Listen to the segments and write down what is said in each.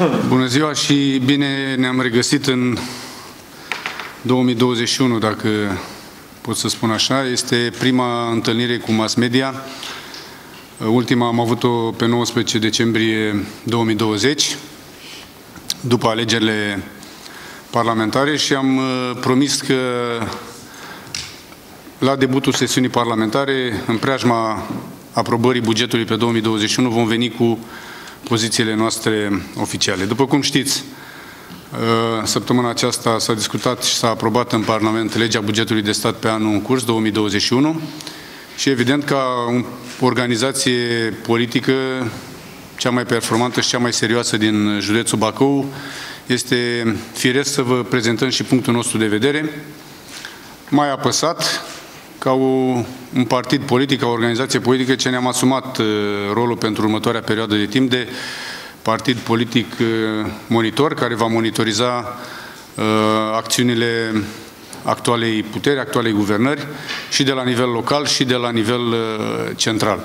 Bună ziua și bine ne-am regăsit în 2021, dacă pot să spun așa. Este prima întâlnire cu mass media. Ultima am avut-o pe 19 decembrie 2020, după alegerile parlamentare, și am promis că la debutul sesiunii parlamentare, în preajma aprobării bugetului pe 2021, vom veni cu pozițiile noastre oficiale. După cum știți, săptămâna aceasta s-a discutat și s-a aprobat în Parlament legea bugetului de stat pe anul în curs, 2021, și evident, ca o organizație politică cea mai performantă și cea mai serioasă din județul Bacău, este firesc să vă prezentăm și punctul nostru de vedere. Mai apăsat, ca un partid politic, ca o organizație politică, ce ne-am asumat rolul pentru următoarea perioadă de timp de partid politic monitor, care va monitoriza acțiunile actualei puteri, actualei guvernări, și de la nivel local și de la nivel central.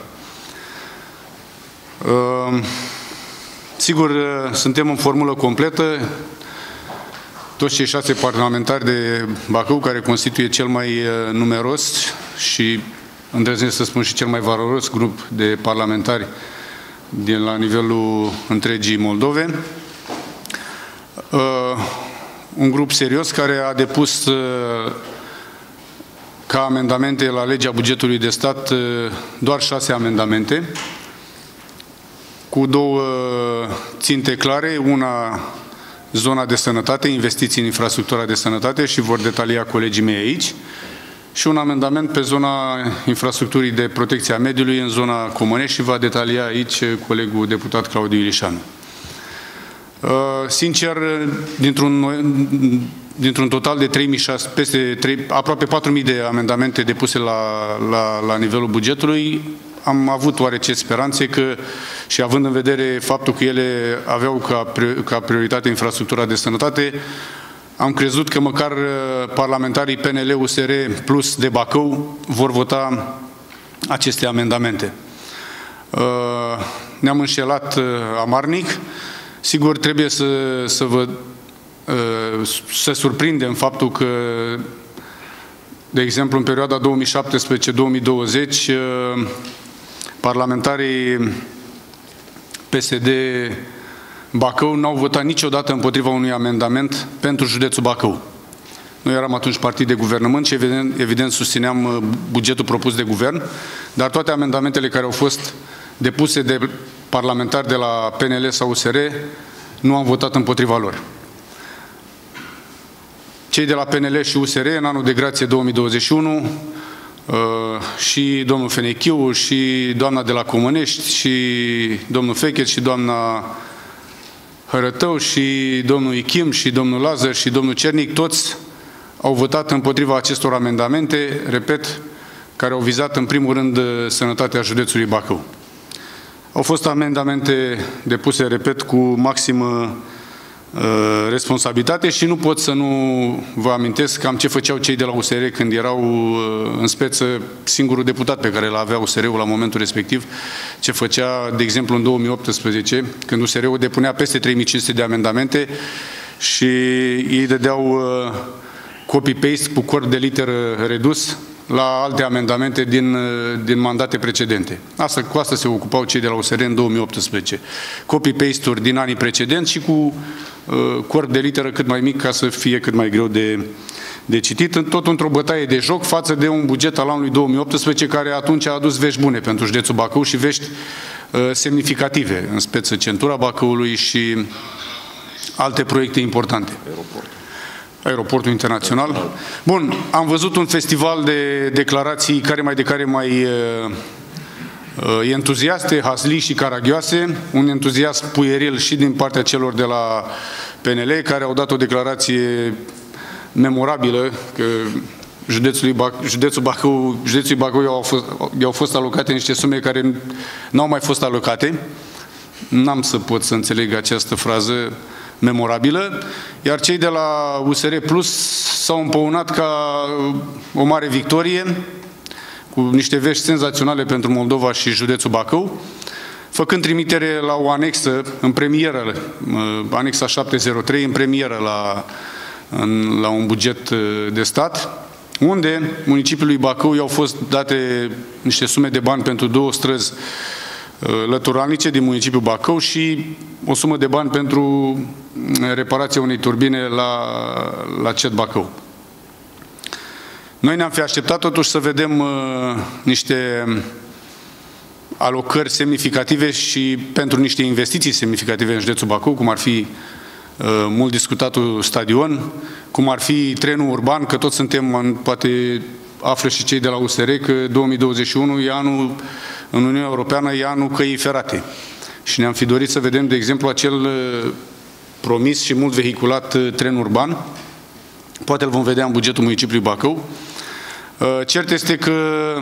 Sigur, suntem în formulă completă. Toți cei 6 parlamentari de Bacău, care constituie cel mai numeros și, îndrăznesc să spun, și cel mai valoros grup de parlamentari de la nivelul întregii Moldove. Un grup serios care a depus ca amendamente la legea bugetului de stat doar 6 amendamente, cu 2 ținte clare, una zona de sănătate, investiții în infrastructura de sănătate, și vor detalia colegii mei aici, și un amendament pe zona infrastructurii de protecție a mediului în zona Comănești, și va detalia aici colegul deputat Claudiu Ilișanu. Sincer, dintr-un total de aproape 4.000 de amendamente depuse la nivelul bugetului, am avut oarece speranțe că, și având în vedere faptul că ele aveau ca prioritate infrastructura de sănătate, am crezut că măcar parlamentarii PNL, USR plus de Bacău vor vota aceste amendamente. Ne-am înșelat amarnic. Sigur, trebuie să surprindem faptul că, de exemplu, în perioada 2017-2020, parlamentarii PSD Bacău n-au votat niciodată împotriva unui amendament pentru județul Bacău. Noi eram atunci partid de guvernământ și evident susțineam bugetul propus de guvern, dar toate amendamentele care au fost depuse de parlamentari de la PNL sau USR nu am votat împotriva lor. Cei de la PNL și USR, în anul de grație 2021, și domnul Fenechiu, și doamna de la Comănești, și domnul Fechet, și doamna Hărătău, și domnul Ichim, și domnul Lazar, și domnul Cernic, toți au votat împotriva acestor amendamente, repet, care au vizat în primul rând sănătatea județului Bacău. Au fost amendamente depuse, repet, cu maximă responsabilitate, și nu pot să nu vă amintesc cam ce făceau cei de la USR când erau în speță singurul deputat pe care îl avea USR-ul la momentul respectiv, ce făcea, de exemplu, în 2018, când USR-ul depunea peste 3500 de amendamente și ei dădeau copy-paste cu corp de literă redus la alte amendamente din mandate precedente. Cu asta se ocupau cei de la USR în 2018. Copy-paste-uri din anii precedenți și cu corp de literă cât mai mic, ca să fie cât mai greu de citit, tot într-o bătaie de joc față de un buget al anului 2018, care atunci a adus vești bune pentru județul Bacău și vești semnificative, în speță centura Bacăului și alte proiecte importante. Aeroportul internațional. Bun, am văzut un festival de declarații care mai entuziaste, hazlii și caragioase, un entuziasm puieril și din partea celor de la PNL, care au dat o declarație memorabilă că județului Bacău i-au fost alocate niște sume care n-au mai fost alocate. N-am să pot să înțeleg această frază memorabilă, iar cei de la USR Plus s-au împăunat ca o mare victorie, cu niște vești senzaționale pentru Moldova și județul Bacău, făcând trimitere la o anexă în premieră, anexa 703, în premieră la un buget de stat, unde municipiului Bacău i-au fost date niște sume de bani pentru 2 străzi lăturalnice din municipiul Bacău și o sumă de bani pentru reparația unei turbine la CET Bacău. Noi ne-am fi așteptat totuși să vedem niște alocări semnificative și pentru niște investiții semnificative în județul Bacău, cum ar fi mult discutatul stadion, cum ar fi trenul urban, că toți suntem, poate află și cei de la USR, că 2021 e anul, în Uniunea Europeană, e anul căii ferate. Și ne-am fi dorit să vedem, de exemplu, acel promis și mult vehiculat tren urban. Poate îl vom vedea în bugetul municipiului Bacău. Cert este că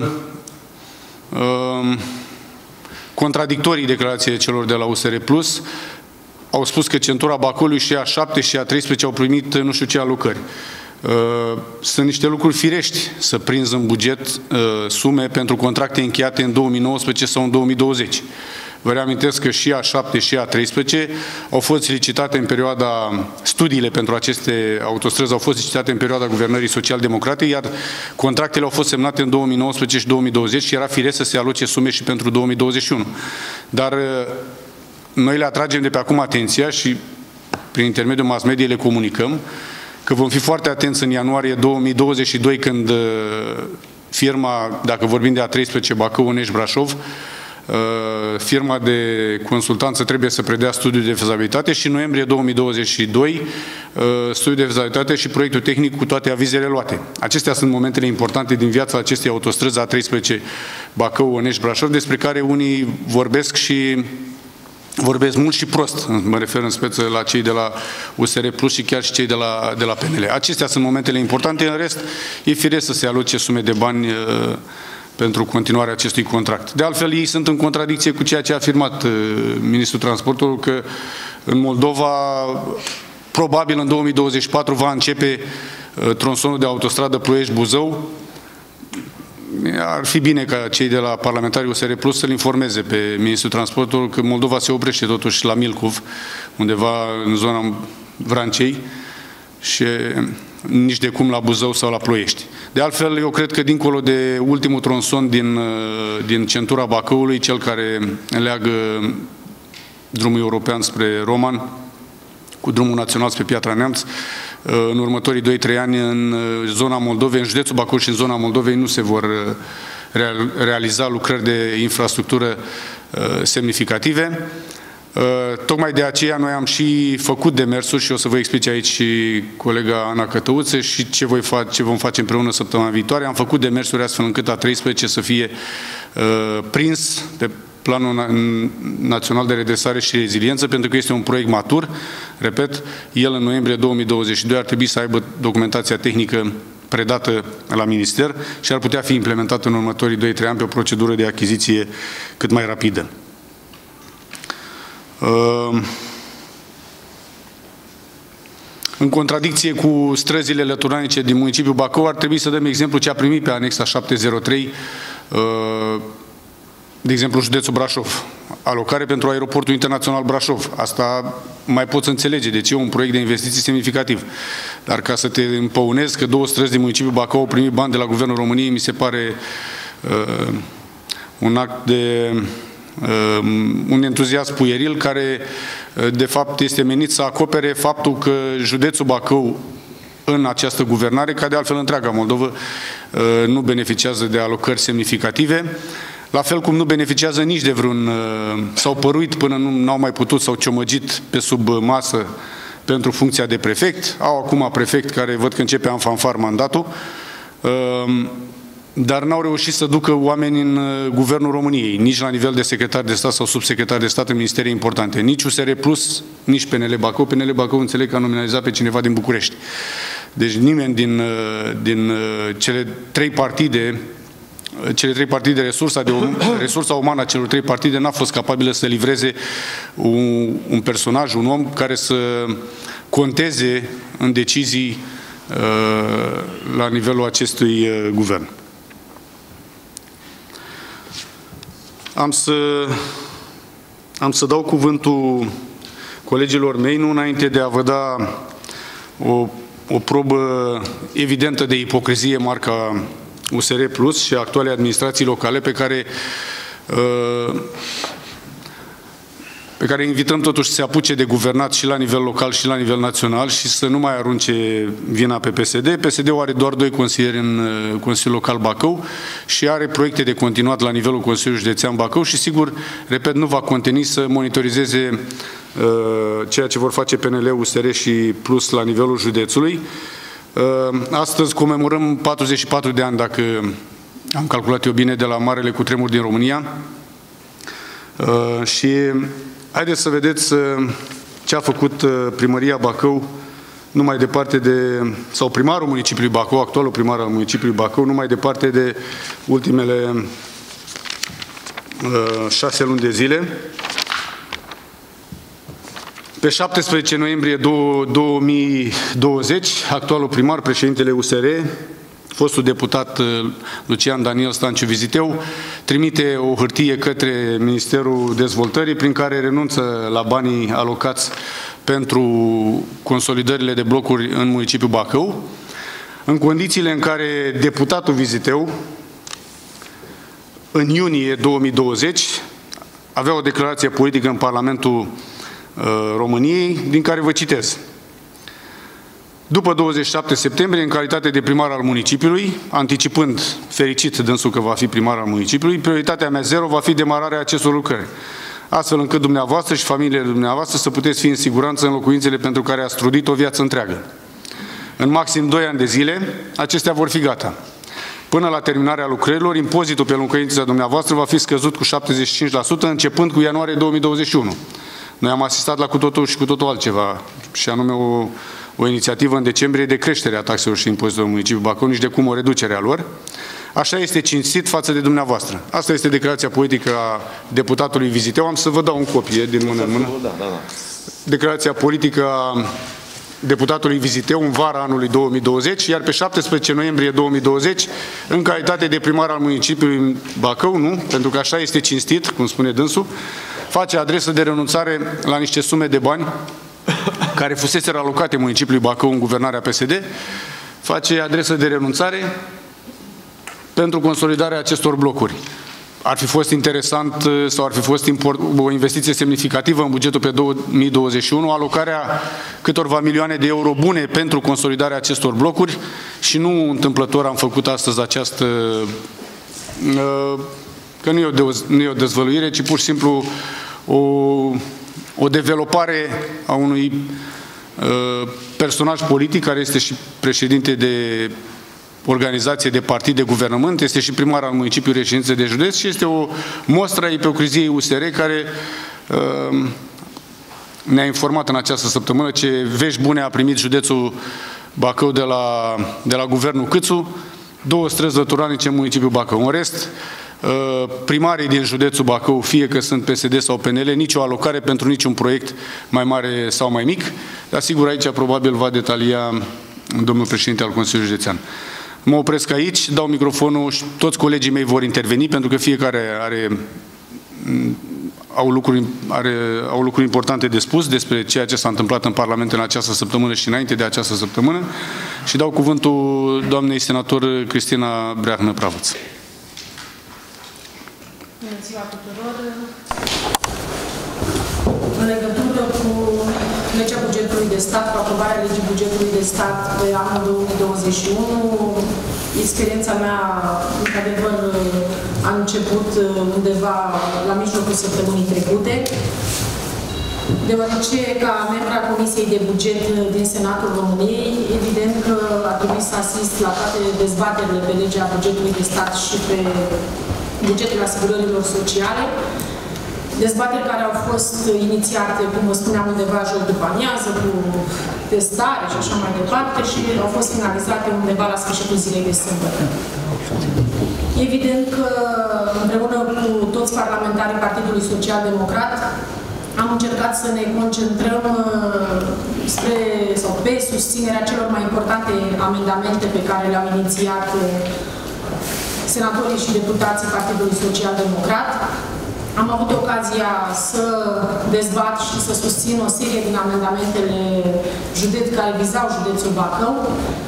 contradictorii declarației celor de la USR Plus au spus că centura Bacăului și a 7 și a 13 au primit nu știu ce alocări. Sunt niște lucruri firești să prinzi în buget sume pentru contracte încheiate în 2019 sau în 2020. Vă reamintesc că și a 7 și a 13 au fost licitate în perioada, studiile pentru aceste autostrăzi au fost licitate în perioada guvernării social-democrate, iar contractele au fost semnate în 2019 și 2020 și era firesc să se aloce sume și pentru 2021. Dar noi le atragem de pe acum atenția și prin intermediul mass media le comunicăm că vom fi foarte atenți în ianuarie 2022 când firma, dacă vorbim de A13 Bacău, Onești, Brașov, firma de consultanță trebuie să predea studiul de fezabilitate și în noiembrie 2022 studiul de fezabilitate și proiectul tehnic cu toate avizele luate. Acestea sunt momentele importante din viața acestei autostrăzi A13 Bacău, Onești, Brașov, despre care unii vorbesc și vorbesc mult și prost, mă refer în speță la cei de la USR Plus și chiar și cei de la PNL. Acestea sunt momentele importante, în rest e firesc să se aloce sume de bani pentru continuarea acestui contract. De altfel, ei sunt în contradicție cu ceea ce a afirmat Ministrul Transportului, că în Moldova, probabil în 2024, va începe tronsonul de autostradă Ploiești-Buzău. Ar fi bine ca cei de la parlamentarii USR Plus să-l informeze pe Ministrul Transportului că Moldova se oprește totuși la Milcov, undeva în zona Vrancei, și nici de cum la Buzău sau la Ploiești. De altfel, eu cred că dincolo de ultimul tronson din centura Bacăului, cel care leagă drumul european spre Roman, cu drumul național spre Piatra Neamț, în următorii 2-3 ani în zona Moldovei, în județul Bacău și în zona Moldovei nu se vor realiza lucrări de infrastructură semnificative. Tocmai de aceea noi am și făcut demersuri și o să vă explic aici și colega Ana Cătăuță și ce vom face împreună săptămâna viitoare. Am făcut demersuri astfel încât A13 să fie prins pe Planul Național de Redresare și Reziliență, pentru că este un proiect matur. Repet, el în noiembrie 2022 ar trebui să aibă documentația tehnică predată la minister și ar putea fi implementat în următorii 2-3 ani pe o procedură de achiziție cât mai rapidă. În contradicție cu străzile lăturanice din municipiul Bacău, ar trebui să dăm exemplu ce a primit pe anexa 703, de exemplu, județul Brașov. Alocare pentru aeroportul internațional Brașov. Asta mai poți înțelege, deci e un proiect de investiții semnificativ. Dar ca să te împăunezi că 2 străzi din municipiul Bacău au primit bani de la Guvernul României, mi se pare un act de un entuziasm puieril care de fapt este menit să acopere faptul că județul Bacău în această guvernare, ca de altfel întreaga Moldovă, nu beneficiază de alocări semnificative, la fel cum nu beneficiază nici de vreun, s-au păruit până nu au mai putut, s-au ciomăgit pe sub masă pentru funcția de prefect, au acum prefect care văd că începe în fanfar mandatul, dar n-au reușit să ducă oameni în Guvernul României, nici la nivel de secretar de stat sau subsecretar de stat în ministerii importante, nici USR Plus, nici PNL Bacău. PNL Bacău înțeleg că a nominalizat pe cineva din București. Deci nimeni din cele trei partide, resursa umană a celor 3 partide n-a fost capabilă să livreze un personaj, un om care să conteze în decizii la nivelul acestui guvern. Am să am să dau cuvântul colegilor mei, nu înainte de a vă da o probă evidentă de ipocrizie marca USR Plus și actuale administrații locale pe care invităm totuși să se apuce de guvernat și la nivel local și la nivel național și să nu mai arunce vina pe PSD. PSD-ul are doar 2 consilieri în Consiliul Local Bacău și are proiecte de continuat la nivelul Consiliului Județean Bacău și sigur, repet, nu va conteni să monitorizeze ceea ce vor face PNL, USR și Plus la nivelul județului. Astăzi comemorăm 44 de ani, dacă am calculat eu bine, de la marele cutremur din România și haideți să vedeți ce a făcut Primăria Bacău, nu mai departe de, sau primarul municipiului Bacău, actualul primar al municipiului Bacău, nu mai departe de ultimele 6 luni de zile. Pe 17 noiembrie 2020, actualul primar, președintele USR, fostul deputat Lucian Daniel Stanciu Viziteu, trimite o hârtie către Ministerul Dezvoltării prin care renunță la banii alocați pentru consolidările de blocuri în municipiul Bacău, în condițiile în care deputatul Viziteu, în iunie 2020, avea o declarație politică în Parlamentul României, din care vă citez. După 27 septembrie, în calitate de primar al municipiului, anticipând, fericit dânsul că va fi primar al municipiului, prioritatea mea zero va fi demararea acestor lucrări, astfel încât dumneavoastră și familiile dumneavoastră să puteți fi în siguranță în locuințele pentru care ați trudit o viață întreagă. În maxim 2 ani de zile, acestea vor fi gata. Până la terminarea lucrărilor, impozitul pe locuința dumneavoastră va fi scăzut cu 75%, începând cu ianuarie 2021. Noi am asistat la cu totul și cu totul altceva, și anume o inițiativă în decembrie de creștere a taxelor și impozitelor municipiului Bacău, nici de cum o reducere a lor. Așa este cinstit față de dumneavoastră. Asta este declarația politică a deputatului Viziteu. Am să vă dau în copie, din mână în mână. Declarația politică a deputatului Viziteu în vara anului 2020, iar pe 17 noiembrie 2020, în calitate de primar al municipiului Bacău, nu? Pentru că așa este cinstit, cum spune dânsul, face adresă de renunțare la niște sume de bani care fusese alocate municipiului Bacău în guvernarea PSD, face adresă de renunțare pentru consolidarea acestor blocuri. Ar fi fost interesant sau ar fi fost o investiție semnificativă în bugetul pe 2021, alocarea câtorva milioane de euro bune pentru consolidarea acestor blocuri și nu întâmplător am făcut astăzi această, că nu e o dezvăluire, ci pur și simplu o developare a unui personaj politic care este și președinte de organizație de partid de guvernământ, este și primar al municipiului reședință de județ și este o mostră a ipocriziei USR care ne-a informat în această săptămână ce vești bune a primit județul Bacău de la guvernul Câțu, 2 străzi lăturanice în municipiul Bacău. În rest, primarii din județul Bacău, fie că sunt PSD sau PNL, nicio alocare pentru niciun proiect mai mare sau mai mic, dar sigur aici probabil va detalia domnul președinte al Consiliului Județean. Mă opresc aici, dau microfonul și toți colegii mei vor interveni, pentru că fiecare au lucruri importante de spus despre ceea ce s-a întâmplat în Parlament în această săptămână și înainte de această săptămână și dau cuvântul doamnei senator Cristina Breahnă Pravăț. Bună ziua tuturor! În legătură cu legea bugetului de stat, cu aprobarea legii bugetului de stat pe anul 2021, experiența mea, într-adevăr, a început undeva la mijlocul săptămânii trecute, deoarece, ca membra Comisiei de Buget din Senatul României, evident că a trebuit să asist la toate dezbaterile pe legea bugetului de stat și pe bugetul asigurărilor sociale, dezbateri care au fost inițiate, cum vă spuneam, undeva joi după amiază, cu testare și așa mai departe, și au fost finalizate undeva la sfârșitul zilei de sâmbătă. Evident că, împreună cu toți parlamentarii Partidului Social Democrat, am încercat să ne concentrăm pe susținerea celor mai importante amendamente pe care le-au inițiat senatorii și deputații Partidului Social Democrat. Am avut ocazia să dezbat și să susțin o serie din amendamentele care vizau județul Bacău.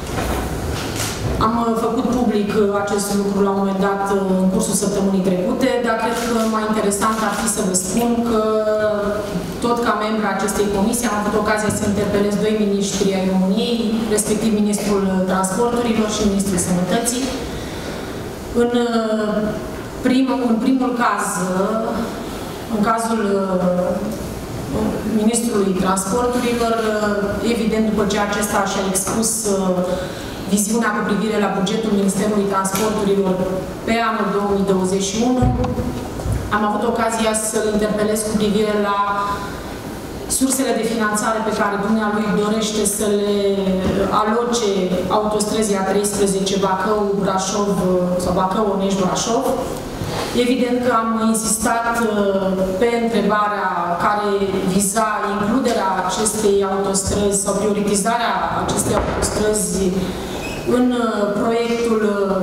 Am făcut public acest lucru la un moment dat în cursul săptămânii trecute, dar cred că mai interesant ar fi să vă spun că tot ca membru acestei comisii am avut ocazia să interpelez doi miniștri ai României, respectiv Ministrul Transporturilor și Ministrul Sănătății. În primul caz, în cazul Ministrului Transporturilor, evident, după ce acesta și-a expus viziunea cu privire la bugetul Ministerului Transporturilor pe anul 2021, am avut ocazia să-l interpelez cu privire la sursele de finanțare pe care dumnealui dorește să le aloce autostrăzii A13 Bacău-Brașov sau Bacău-Onești-Brașov. Evident că am insistat pe întrebarea care viza includerea acestei autostrăzi sau prioritizarea acestei autostrăzi în proiectul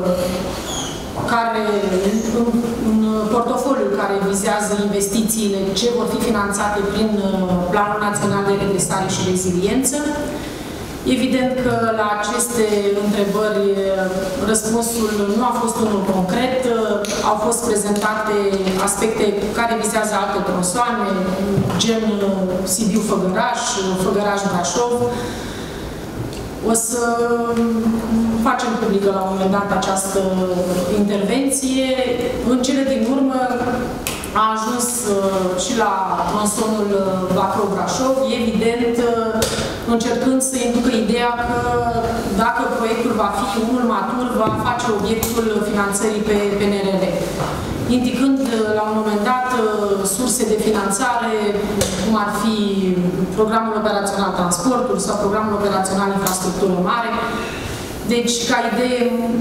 în portofoliul care vizează investițiile ce vor fi finanțate prin Planul Național de Redresare și Reziliență. Evident că la aceste întrebări răspunsul nu a fost unul concret, au fost prezentate aspecte care vizează alte tronsoane, gen Sibiu-Făgăraș, Făgăraș-Brașov. O să facem publică la un moment dat această intervenție. În cele din urmă a ajuns și la tronsonul Bacău-Brașov, evident încercând să inducă ideea că dacă proiectul va fi unul matur, va face obiectul finanțării pe PNRR. Indicând la un moment dat surse de finanțare, cum ar fi Programul Operațional Transportul sau Programul Operațional Infrastructură Mare. Deci, ca idee,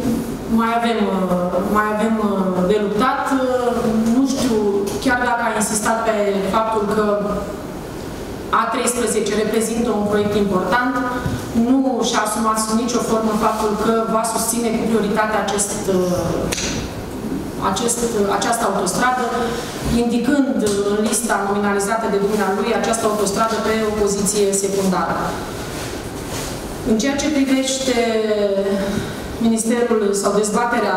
mai avem de luptat. Nu știu, chiar dacă a insistat pe faptul că A13 reprezintă un proiect important, nu și-a asumat sub nicio formă faptul că va susține cu prioritate această autostradă, indicând în lista nominalizată de dumnealui această autostradă pe o poziție secundară. În ceea ce privește Ministerul sau dezbaterea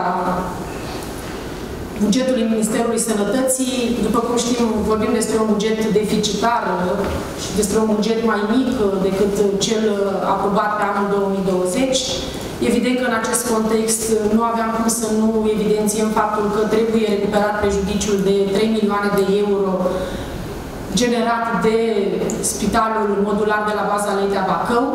bugetului Ministerului Sănătății, după cum știm, vorbim despre un buget deficitar și despre un buget mai mic decât cel aprobat pe anul 2020. Evident că în acest context nu aveam cum să nu evidențiem faptul că trebuie recuperat prejudiciul de 3 milioane de euro generat de Spitalul Modular de la baza Letea Bacău.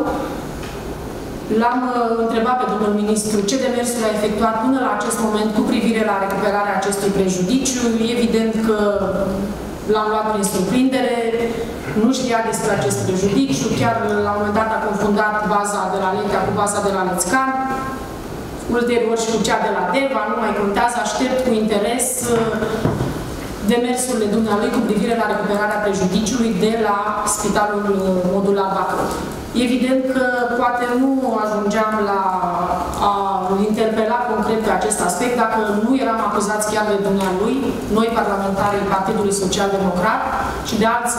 L-am întrebat pe domnul ministru ce demersuri a efectuat până la acest moment cu privire la recuperarea acestui prejudiciu. Evident că l-am luat prin surprindere, nu știa despre acest prejudiciu, chiar la un moment dat a confundat baza de la Letea cu baza de la Lățcan, ulterior și cu cea de la Deva, nu mai contează, aștept cu interes demersurile dumnealui cu privire la recuperarea prejudiciului de la Spitalul Modular Bacău. Evident că poate nu ajungeam la a interpela concret pe acest aspect dacă nu eram acuzați chiar de dumnealui, noi parlamentarii Partidului Social Democrat și de alți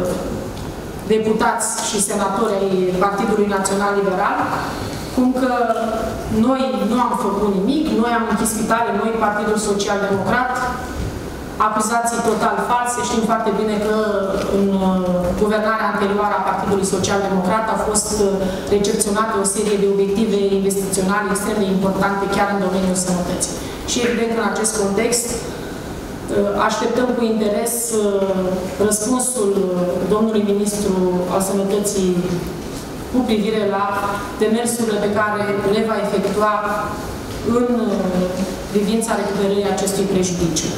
deputați și senatori ai Partidului Național Liberal, cum că noi nu am făcut nimic, noi am închis spitale, noi Partidul Social Democrat, acuzații total false. Știm foarte bine că în guvernarea anterioară a Partidului Social Democrat a fost recepționată o serie de obiective investiționale extrem de importante chiar în domeniul sănătății. Și evident că în acest context așteptăm cu interes răspunsul domnului ministru al Sănătății cu privire la demersurile pe care le va efectua în privința recuperării acestui prejudiciu.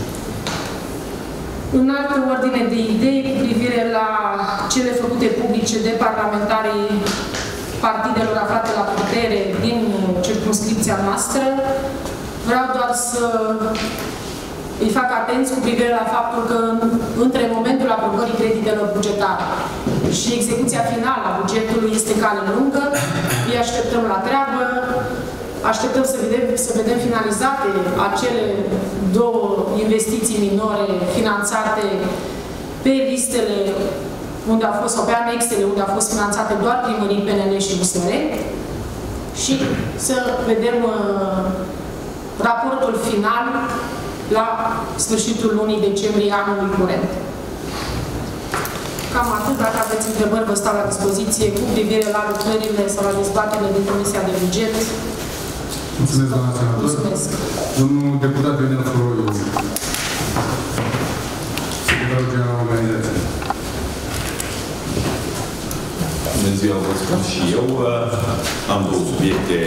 În altă ordine de idei cu privire la cele făcute publice de parlamentarii partidelor aflate la putere din circumscripția noastră, vreau doar să îi fac atenți cu privire la faptul că între momentul aprobării creditelor bugetare și execuția finală a bugetului este cale lungă, îi așteptăm la treabă. așteptăm să vedem finalizate acele două investiții minore finanțate pe listele unde au fost, sau pe anexele unde au fost finanțate doar primării, PNL și USR, și să vedem raportul final la sfârșitul lunii decembrie anului curent. Cam atât. Dacă aveți întrebări, vă stau la dispoziție cu privire la lucrările sau la dezbaterile din Comisia de Buget. Mulțumesc, doamna senator. Mulțumesc. Domnul deputat Daniel Foroiu, secretarul general al organizației. Bună ziua, vă spun și eu. Am două subiecte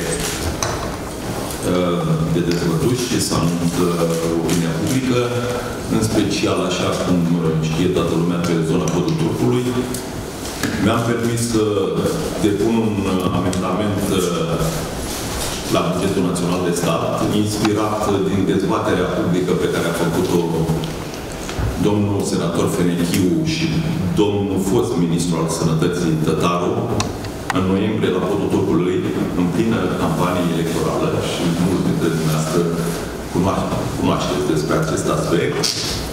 de dezbătut și să anunț opinia publică, în special, așa cum știe toată lumea, pe zona Podul Turcului. Mi-am permis să depun un amendament la bugetul național de stat, inspirat din dezbaterea publică pe care a făcut-o domnul senator Fenechiu și domnul fost ministru al Sănătății Tătaru în noiembrie la Podul Turcului, în plină campanie electorală, și mulți dintre dumneavoastră cunoașteți despre acest aspect.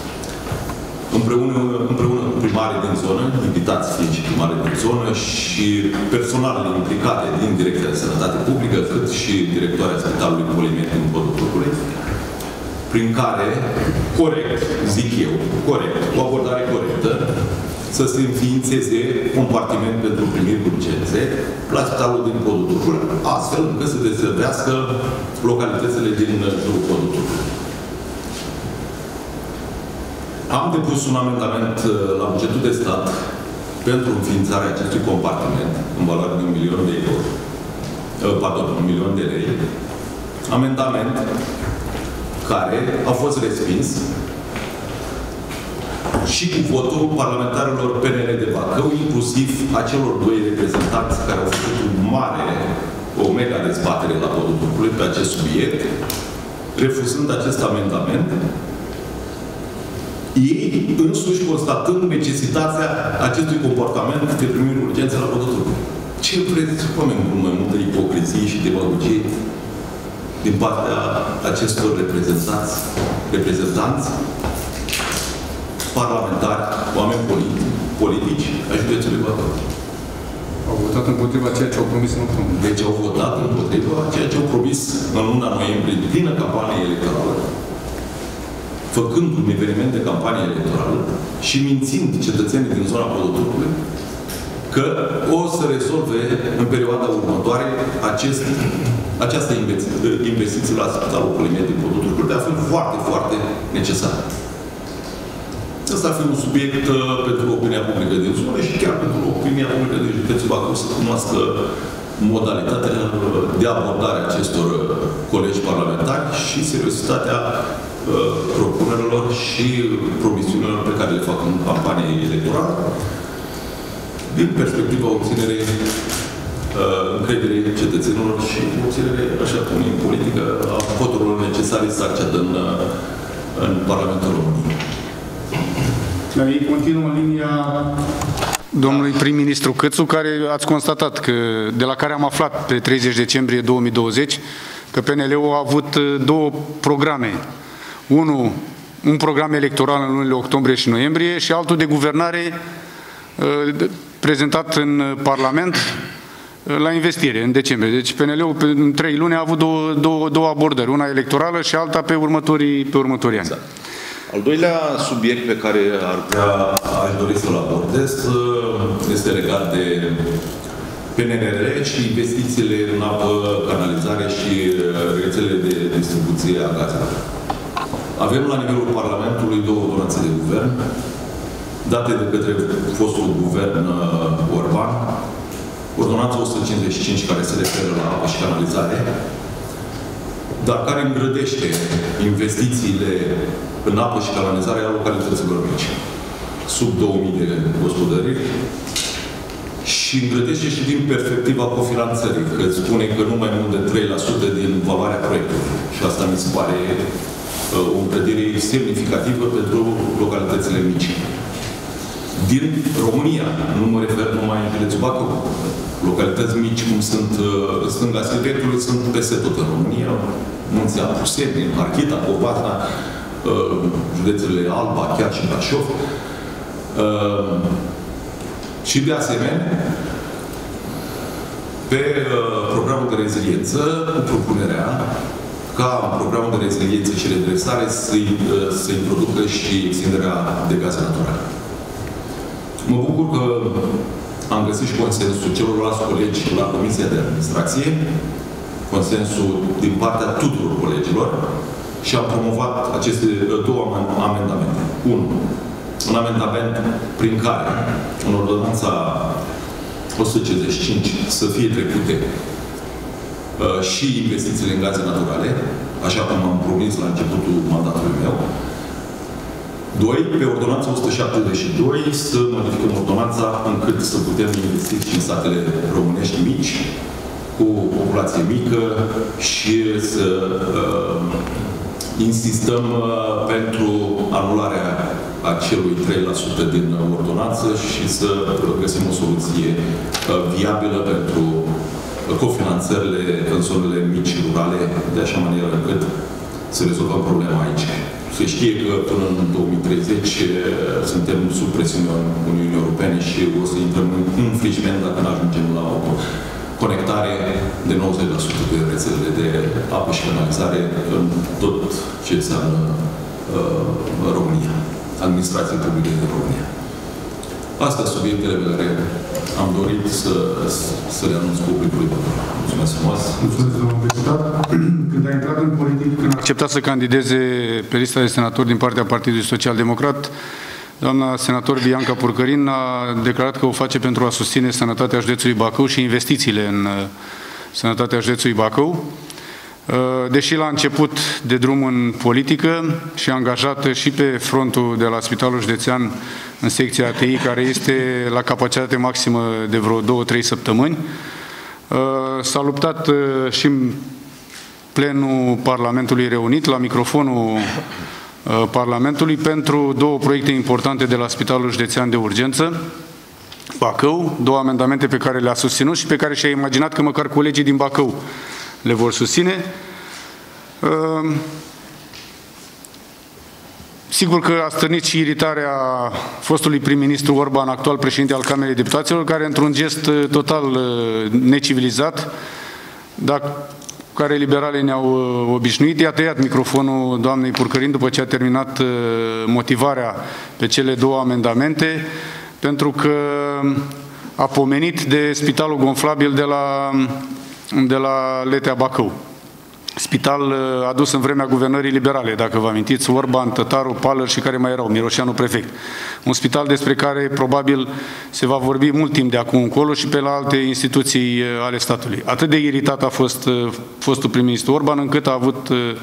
Împreună cu primarii din zonă, invitați fiind și primarii din zonă și personalele implicate din Direcția de Sănătate Publică, cât și directoarea Spitalului Polimed din Podul Turcului, prin care, corect, zic eu, corect, cu abordare corectă, să se înființeze compartiment pentru primiri de urgențe la Spitalul din Podul Turcului, astfel încât să deservească localitățile din jurul Podul Turcului. Am depus un amendament la bugetul de stat pentru înființarea acestui compartiment în valoare de 1 milion de euro. Pardon, 1 milion de lei. Amendament care a fost respins și cu votul parlamentarilor PNL de Bacău, inclusiv acelor doi reprezentanți care au făcut o mega dezbatere la Podul Turcului pe acest subiect, refuzând acest amendament, ei însuși constatând necesitatea acestui comportament de primiri urgențe la Podul Turcului. Ce presupune cu mai multă ipocrizie și demagogie din partea acestor reprezentanți parlamentari, oameni politici ai județului Bacău. Au votat împotriva ceea ce au promis în octombrie. Deci au votat împotriva ceea ce au promis în luna noiembrie, plină campanie electorală, făcând un eveniment de campanie electorală și mințind cetățenii din zona Podul Turcului că o să rezolve în perioada următoare această investiție la Spitalul Polimed din Podul Turcului, de a fi foarte, foarte necesar. Asta ar fi un subiect pentru opinia publică din zonă și chiar pentru opinia publică din județul Bacău să cunoască modalitatea de abordare a acestor colegi parlamentari și seriozitatea propunerilor și promisiunilor pe care le fac în campanie electorală din perspectiva obținerei încrederii cetățenilor și obținerei, așa cum în politică, a voturilor necesare să accedă în Parlamentul României. Ei continuă linia domnului prim-ministru Cățu, care ați constatat că, de la care am aflat pe 30 decembrie 2020 că PNL-ul a avut două programe. Un program electoral în lunile octombrie și noiembrie și altul de guvernare prezentat în Parlament la investire, în decembrie. Deci PNL-ul în 3 luni a avut două abordări, una electorală și alta pe următorii ani. Exact. Al doilea subiect pe care aș dori să-l abordez este legat de PNRR și investițiile în apă, canalizare și rețele de distribuție a gazelor. Avem la nivelul Parlamentului două ordonanțe de guvern date de către fostul guvern Orban, ordonanța 155 care se referă la apă și canalizare, dar care îngrădește investițiile în apă și canalizare a localităților mici, sub 2000 de gospodăriri, și îngrădește și din perspectiva cofinanțării, că spune că nu mai mult de 3% din valoarea proiectului. Și asta mi se pare o îngrădire semnificativă pentru localitățile mici. din România. Nu mă refer numai în județul Bacău. Localități mici, cum sunt stânga Silvestrului, sunt peste tot în România. Munții Apuseni, Marchita, Covasna, județele Alba, chiar și Brașov. Și de asemenea, pe programul de reziliență, cu propunerea ca în programul de reziliență și redresare să introducă și extinderea de gaze naturale. Mă bucur că am găsit și consensul celorlalți colegi la Comisia de Administrație, consensul din partea tuturor colegilor, și am promovat aceste două amendamente. Un amendament prin care, în ordonanța 155, să fie trecute și investițiile în gaze naturale, așa cum am promis la începutul mandatului meu. 2. Pe ordonanța 172 să modificăm ordonanța încât să putem investi și în satele românești mici, cu populație mică, și să insistăm pentru anularea acelui 3% din ordonanță și să găsim o soluție viabilă pentru cofinanțările în zonele mici rurale, de așa manieră încât să rezolvăm problema aici. Se știe că până în 2030 suntem sub presiunea Uniunii Europene și o să intrăm în infringement dacă nu ajungem la o conectare de 90% de rețelele de apă și canalizare în tot ce înseamnă România, administrația publică din România. Astea sunt subiectele pe care am dorit să le anunț publicului. Mulțumesc frumos! Mulțumesc, domnul deputat. Când a intrat în politică, când a Acceptat să candideze pe lista de senatori din partea Partidului Social-Democrat, doamna senator Bianca Purcărin a declarat că o face pentru a susține sănătatea județului Bacău și investițiile în sănătatea județului Bacău. Deși la început de drum în politică și angajată și pe frontul de la Spitalul Județean în secția ATI, care este la capacitate maximă de vreo 2-3 săptămâni, s-a luptat și în plenul Parlamentului reunit, la microfonul Parlamentului, pentru două proiecte importante de la Spitalul Județean de Urgență Bacău, două amendamente pe care le-a susținut și pe care și-a imaginat că măcar colegii din Bacău le vor susține. Sigur că a stârnit și iritarea fostului prim-ministru Orban, actual președinte al Camerei Deputaților, care, într-un gest total necivilizat, dar care liberalii ne-au obișnuit, i-a tăiat microfonul doamnei Purcărin după ce a terminat motivarea pe cele două amendamente, pentru că a pomenit de spitalul gonflabil de la Letea Bacău. Spital adus în vremea guvernării liberale, dacă vă amintiți, Orban, Tătaru, Palăr și care mai erau, Miroșeanu prefect. Un spital despre care probabil se va vorbi mult timp de acum încolo și pe la alte instituții ale statului. Atât de iritat a fost fostul prim-ministru Orban, încât a avut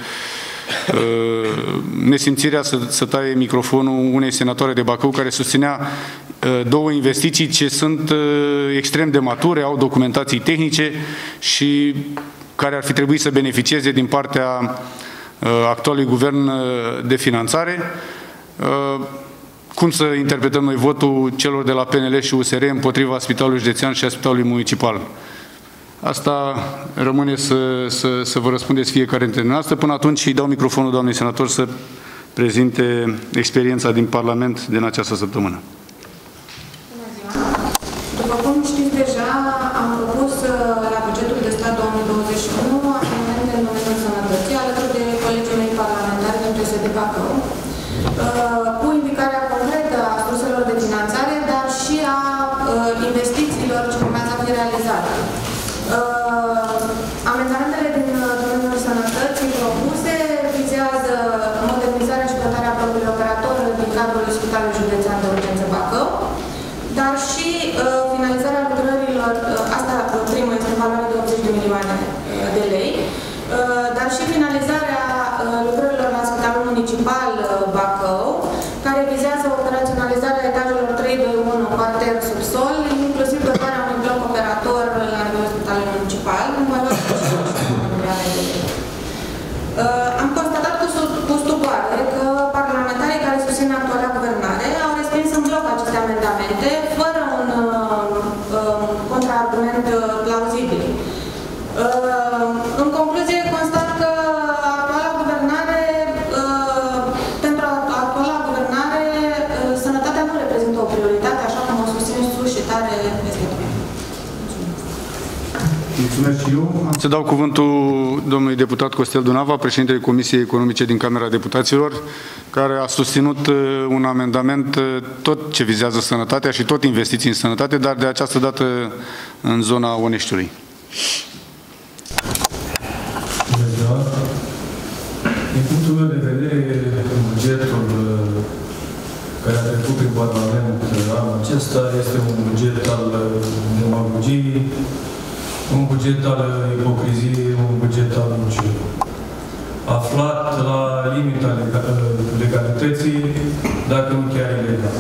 nesimțirea să taie microfonul unei senatoare de Bacău care susținea două investiții ce sunt extrem de mature, au documentații tehnice și care ar fi trebuit să beneficieze din partea actualului guvern de finanțare. Cum să interpretăm noi votul celor de la PNL și USR împotriva Spitalului Județean și a Spitalului Municipal? Asta rămâne să vă răspundeți fiecare dintre noastre. Până atunci îi dau microfonul doamnei senator să prezinte experiența din Parlament din această săptămână. Bună ziua! După cum știți deja, am propus la bugetul de stat 2021 amendamente în domeniul sănătății alături de colegii mei parlamentari din PSD Bacău, cu indicarea concretă a surselor de finanțare, dar și a investițiilor ce urmează a fi realizate. Amendamentele din domeniul sănătății propuse vizează modernizarea și dotarea blocului operator din cadrul Spitalului Județean de Urgență Bacău, dar și finalizarea lucrărilor, asta primul este în valoare de 80 de milioane de lei, dar și finalizarea lucrărilor la Spitalul Municipal Bacău, care vizează operaționalizarea etajelor 3, 2, 1, parter, subsol, inclusiv dotarea unui bloc operator la nivelul Spitalului Municipal, în valoare de 50 de milioane de lei. Am constatat cu stupoare că parlamentarii care susțin actuala guvernare au respins în bloc aceste amendamente Mulțumesc și eu. Să dau cuvântul domnului deputat Costel Dunava, președintele Comisiei Economice din Camera Deputaților, care a susținut un amendament tot ce vizează sănătatea și tot investiții în sănătate, dar de această dată în zona Oneștiului. Din punctul meu de vedere, bugetul care a trecut prin Parlament anul acesta este un buget al demagogiei, un buget al ipocriziei, un buget al minciunii. Aflat la limita legalității, dacă nu chiar ilegal.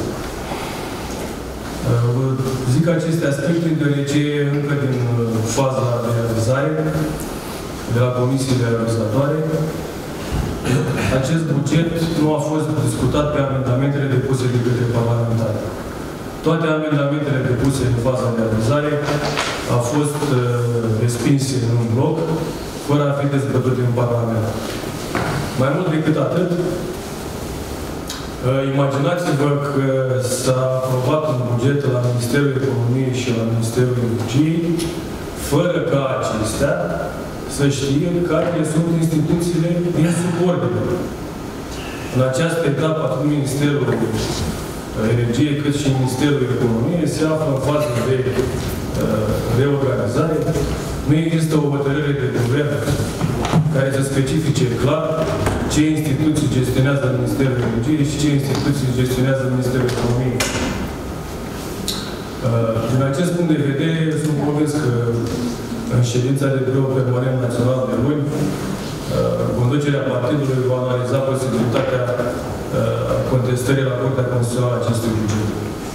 Zic aceste aspecte deoarece încă din faza de realizare, de la comisiile realizatoare, acest buget nu a fost discutat pe amendamentele depuse de către parlamentari. Toate amendamentele depuse în faza de realizare au fost respinse în un bloc, fără a fi dezbătute în Parlament. Mai mult decât atât, imaginați-vă că s-a aprobat un buget la Ministerul Economiei și la Ministerul Energiei, fără ca acestea să știe care sunt instituțiile din subordine. În această etapă, atât Ministerul Energiei, cât și Ministerul Economiei se află în fază de reorganizare. Nu există o hotărâre de guvern care să specifice clar ce instituții gestionează Ministerul Energiei și ce instituții gestionează Ministerul Economiei. Din acest punct de vedere, sunt convins că în ședința de birou permanent național de luni, conducerea partidului va analiza posibilitatea contestării la Curtea Constituțională a acestui buget.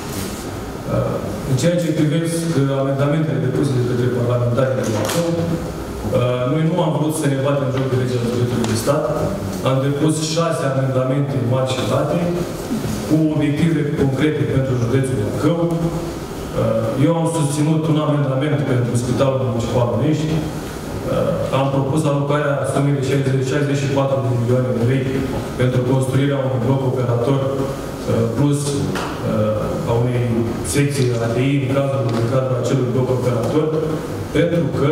În ceea ce privesc amendamentele depuse de către parlamentarii de acum, noi nu am vrut să ne batem în joc de legea bugetului de stat. Am depus 6 amendamente mari și late, cu obiective concrete pentru județul Bacău. Eu am susținut un amendament pentru Spitalul Municipal Onești. Am propus alocarea sumei de 64 de milioane de lei pentru construirea unui bloc operator plus a unei secții ATI în cadrul acelui bloc operator, pentru că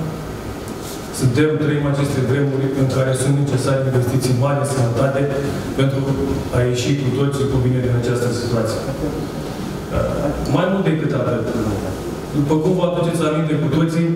trăim aceste vremuri în care sunt necesare investiții mari în sănătate pentru a ieși cu toții cu bine din această situație. Mai mult decât atât, după cum vă aduceți aminte cu toții,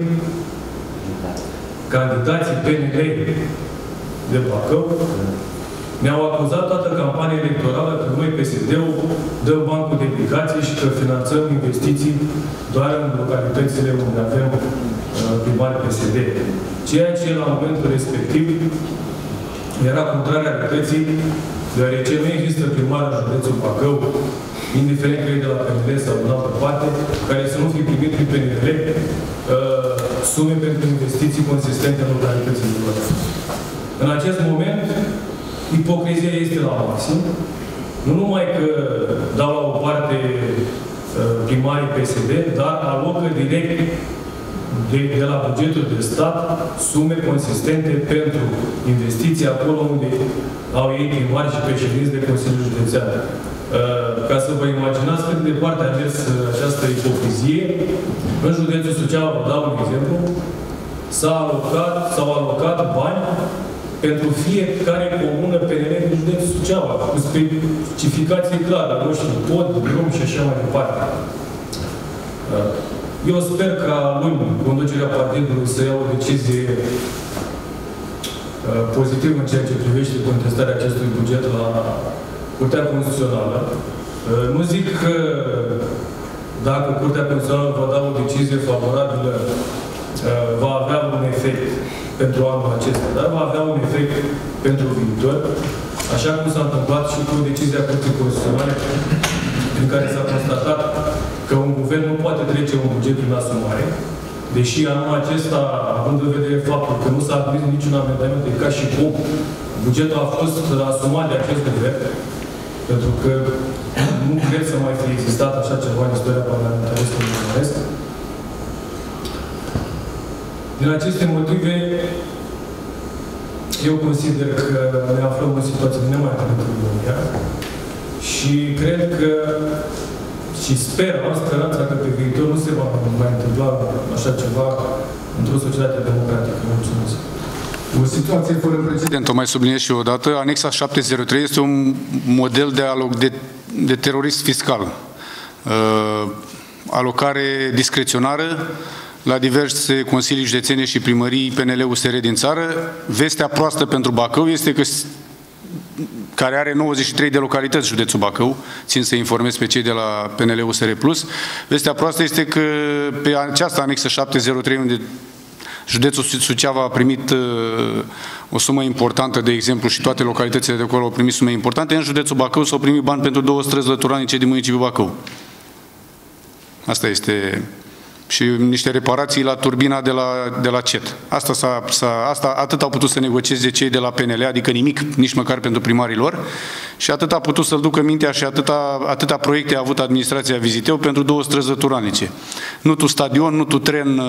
candidații PNL de Bacău ne-au acuzat toată campania electorală că noi, PSD-ul, dăm bancul de obligații și că finanțăm investiții doar în localitățile unde avem primari PSD. Ceea ce, la momentul respectiv, era contrar realității, deoarece nu există primar în județul Bacău, indiferent că e de la PNL sau în altă parte, care să nu fi primit prin PNL sume pentru investiții consistente în localitățile lor. În acest moment, ipocrizia este la maxim. Nu numai că dau la o parte primarii PSD, dar alocă direct de la bugetul de stat sume consistente pentru investiții acolo unde au ei primari și președinți de Consiliul Județean. Ca să vă imaginați cât de departe a mers această ipocrizie, în județul Suceava, vă dau un exemplu, s-au alocat bani pentru fiecare comună PNL din județul Suceava, cu specificații clare, nu știu, pod, drum și așa mai departe. Eu sper ca luni conducerea partidului să ia o decizie pozitivă în ceea ce privește contestarea acestui buget la Curtea Constituțională. Nu zic că dacă Curtea Constituțională va da o decizie favorabilă, va avea un efect pentru anul acesta, dar va avea un efect pentru viitor, așa cum s-a întâmplat și cu decizia Curții Constituționale, prin care s-a constatat că un guvern nu poate trece un buget prin asumare, deși anul acesta, având în vedere faptul că nu s-a admis niciun amendament, ca și cum bugetul a fost asumat de acest guvern, pentru că nu cred să mai fi existat așa ceva în istoria parlamentarismului românesc. Din aceste motive, eu consider că ne aflăm în situație de nemaipomenit în România și cred că și sper, am speranța că pe viitor nu se va mai întâmpla așa ceva într-o societate democratică. Mulțumesc. O situație fără precedent. O mai subliniez și o dată. Anexa 703 este un model de terorism fiscal. Alocare discreționară la diverse consilii județene și primării PNL-USR din țară. Vestea proastă pentru Bacău este că, care are 93 de localități județul Bacău, țin să informez pe cei de la PNL-USR+. Vestea proastă este că pe această anexă 703, unde județul Suceava a primit o sumă importantă, de exemplu, și toate localitățile de acolo au primit sume importante, în județul Bacău s-au primit bani pentru 2 străzi lăturanice din municipiul Bacău. Asta este... și niște reparații la turbina de la CET. Asta atât au putut să negocieze cei de la PNL, adică nimic, nici măcar pentru primarii lor, și atât a putut să-l ducă mintea și atâta proiecte a avut administrația Viziteu pentru 2 străzi lăturanice. Nu tu stadion, nu tu tren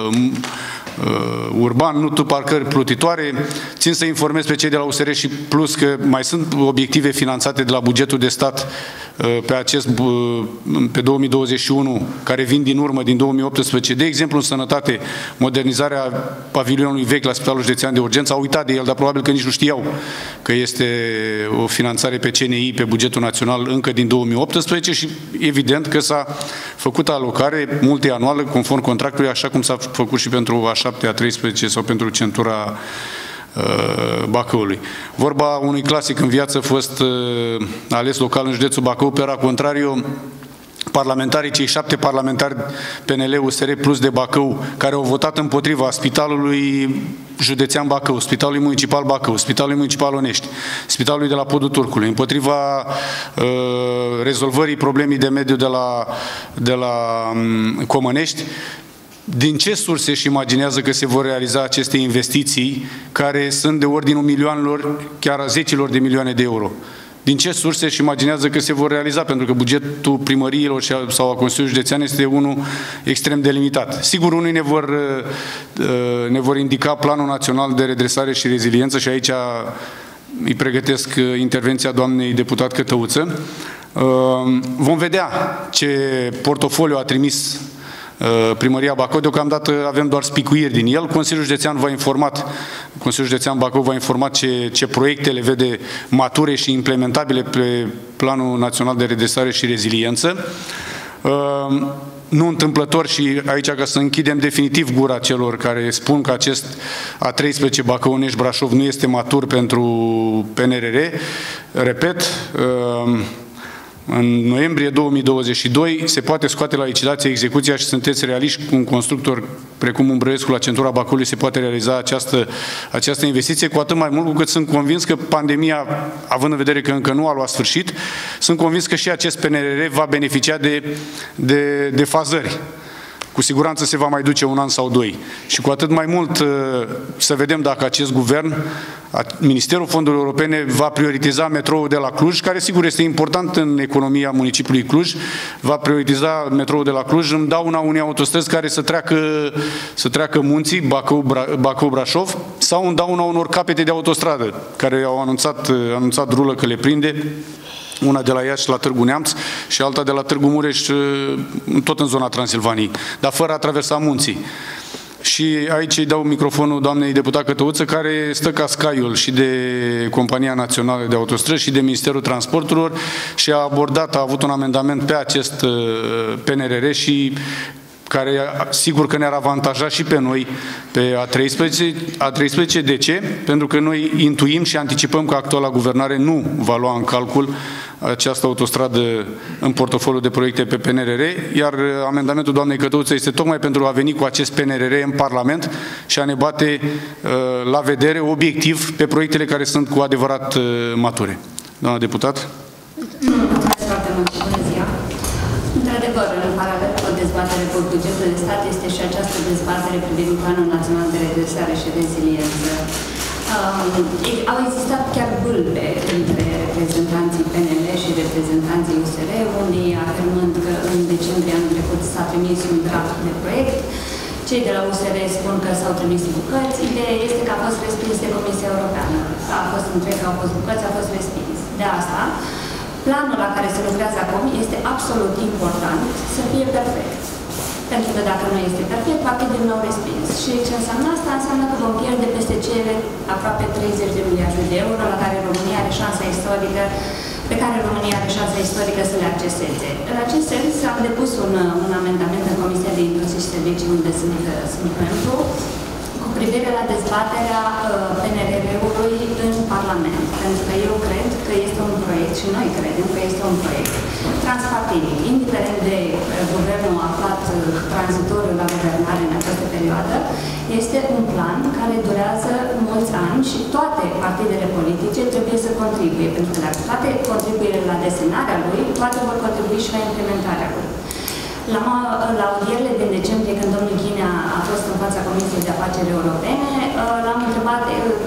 urban, nu tu parcări plutitoare. Țin să informez pe cei de la USR și Plus că mai sunt obiective finanțate de la bugetul de stat pe 2021, care vin din urmă, din 2018, de exemplu în sănătate, modernizarea pavilionului vechi la Spitalul Județean de Urgență. Au uitat de el, dar probabil că nici nu știau că este o finanțare pe CNI, pe bugetul național, încă din 2018 și evident că s-a făcut alocare multianuală conform contractului, așa cum s-a făcut și pentru A7, A13 sau pentru centura Bacăului. Vorba unui clasic în viață, a fost ales local în județul Bacău, pe contrariu, parlamentarii, cei 7 parlamentari PNL-USR Plus de Bacău, care au votat împotriva Spitalului Județean Bacău, Spitalului Municipal Bacău, Spitalului Municipal Onești, Spitalului de la Podul Turcului, împotriva rezolvării problemei de mediu de la Comănești. Din ce surse își imaginează că se vor realiza aceste investiții care sunt de ordinul milioanelor, chiar a zecilor de milioane de euro? Din ce surse își imaginează că se vor realiza? Pentru că bugetul primăriilor sau a Consiliului Județean este unul extrem de limitat. Sigur, unii ne vor indica Planul Național de Redresare și Reziliență și aici îi pregătesc intervenția doamnei deputat Cătăuță. Vom vedea ce portofoliu a trimis Primăria Bacău. Deocamdată avem doar spicuiri din el. Consiliul Județean Bacău v-a informat ce proiecte le vede mature și implementabile pe Planul Național de Redresare și Reziliență. Nu întâmplător, și aici ca să închidem definitiv gura celor care spun că acest A13 Bacău-Onești-Brașov nu este matur pentru PNRR, repet, în noiembrie 2022 se poate scoate la licitație execuția și sunteți realiști cu un constructor precum Umbrăescu la centura Bacăului se poate realiza această investiție, cu atât mai mult cu cât sunt convins că pandemia, având în vedere că încă nu a luat sfârșit, sunt convins că și acest PNRR va beneficia de fazări. Cu siguranță se va mai duce 1 an sau 2. Și cu atât mai mult să vedem dacă acest guvern, Ministerul Fondurilor Europene, va prioritiza metroul de la Cluj, care sigur este important în economia municipiului Cluj, va prioritiza metroul de la Cluj în dauna unei autostrăzi care să treacă munții, Bacău-Brașov, sau în dauna unor capete de autostradă, care au anunțat rulă că le prinde, una de la Iași la Târgu Neamț și alta de la Târgu Mureș, tot în zona Transilvaniei, dar fără a traversa munții. Și aici îi dau microfonul doamnei deputat Cătăuță, care stă ca scaiul și de Compania Națională de Autostrăzi și de Ministerul Transporturilor și a avut un amendament pe acest PNRR și care sigur că ne-ar avantaja și pe noi pe A13. De ce? Pentru că noi intuim și anticipăm că actuala guvernare nu va lua în calcul această autostradă în portofoliul de proiecte pe PNRR, iar amendamentul doamnei Cătăuță este tocmai pentru a veni cu acest PNRR în Parlament și a ne bate la vedere obiectiv pe proiectele care sunt cu adevărat mature. Doamna deputat? Mulțumesc foarte mult. Bună ziua! Într-adevăr, în paralel cu o dezbatere pe bugetul de stat este și această dezbatere privind Planul Național de Redresare și Reziliență. Au existat chiar bâlbe între reprezentanții PNL și reprezentanții USR, unii afirmând că în decembrie anul trecut s-a trimis un draft de proiect, cei de la USR spun că s-au trimis bucăți, ideea este că a fost respins de Comisia Europeană. A fost întreg că au fost bucăți, a fost respins. De asta, planul la care se lucrează acum este absolut important să fie perfect. Pentru că dacă nu este perfect, va fi din nou respins. Și ce înseamnă asta? Înseamnă că vom pierde peste cele aproape 30 de miliarde de euro la care România are șansa istorică, pe care România are șansa istorică să le acceseze. În acest sens am depus un amendament în Comisia de Industrie și Servicii, unde sunt membru, cu privire la dezbaterea PNRR-ului în Parlament. Pentru că eu cred că este un proiect, și noi credem că este un proiect transpartinic, indiferent de guvernul aflat tranzitoriu la guvernare în această perioadă, este un plan care durează mulți ani și toate partidele politice trebuie să contribuie, pentru că dacă toate contribuie la desenarea lui, toate vor contribui și la implementarea lui. La audierile din decembrie, când domnul Ghinea a fost în fața Comisiei de Afaceri Europene, l-am întrebat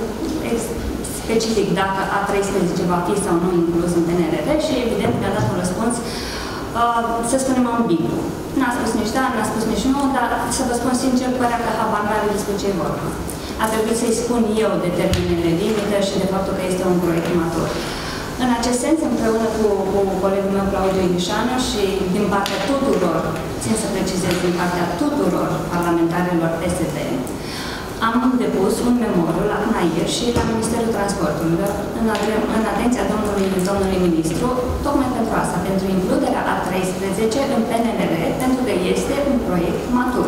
specific dacă A13 va fi sau nu inclus în PNRR și evident mi-a dat un răspuns, să spunem, ambigu. N-a spus nici da, n-a spus nici nu, dar să vă spun sincer, părea că habar n-are despre ce e vorba. A trebuit să-i spun eu de termenele limită și de faptul că este un proiect matur. În acest sens, împreună cu colegul meu Claudiu Ilișanu și din partea tuturor, țin să precizez, din partea tuturor parlamentarilor PSD, am depus un memoriu la CNAIR și la Ministerul Transporturilor în atenția domnului ministru, tocmai pentru asta, pentru includerea A13 în PNRR, pentru că este un proiect matur.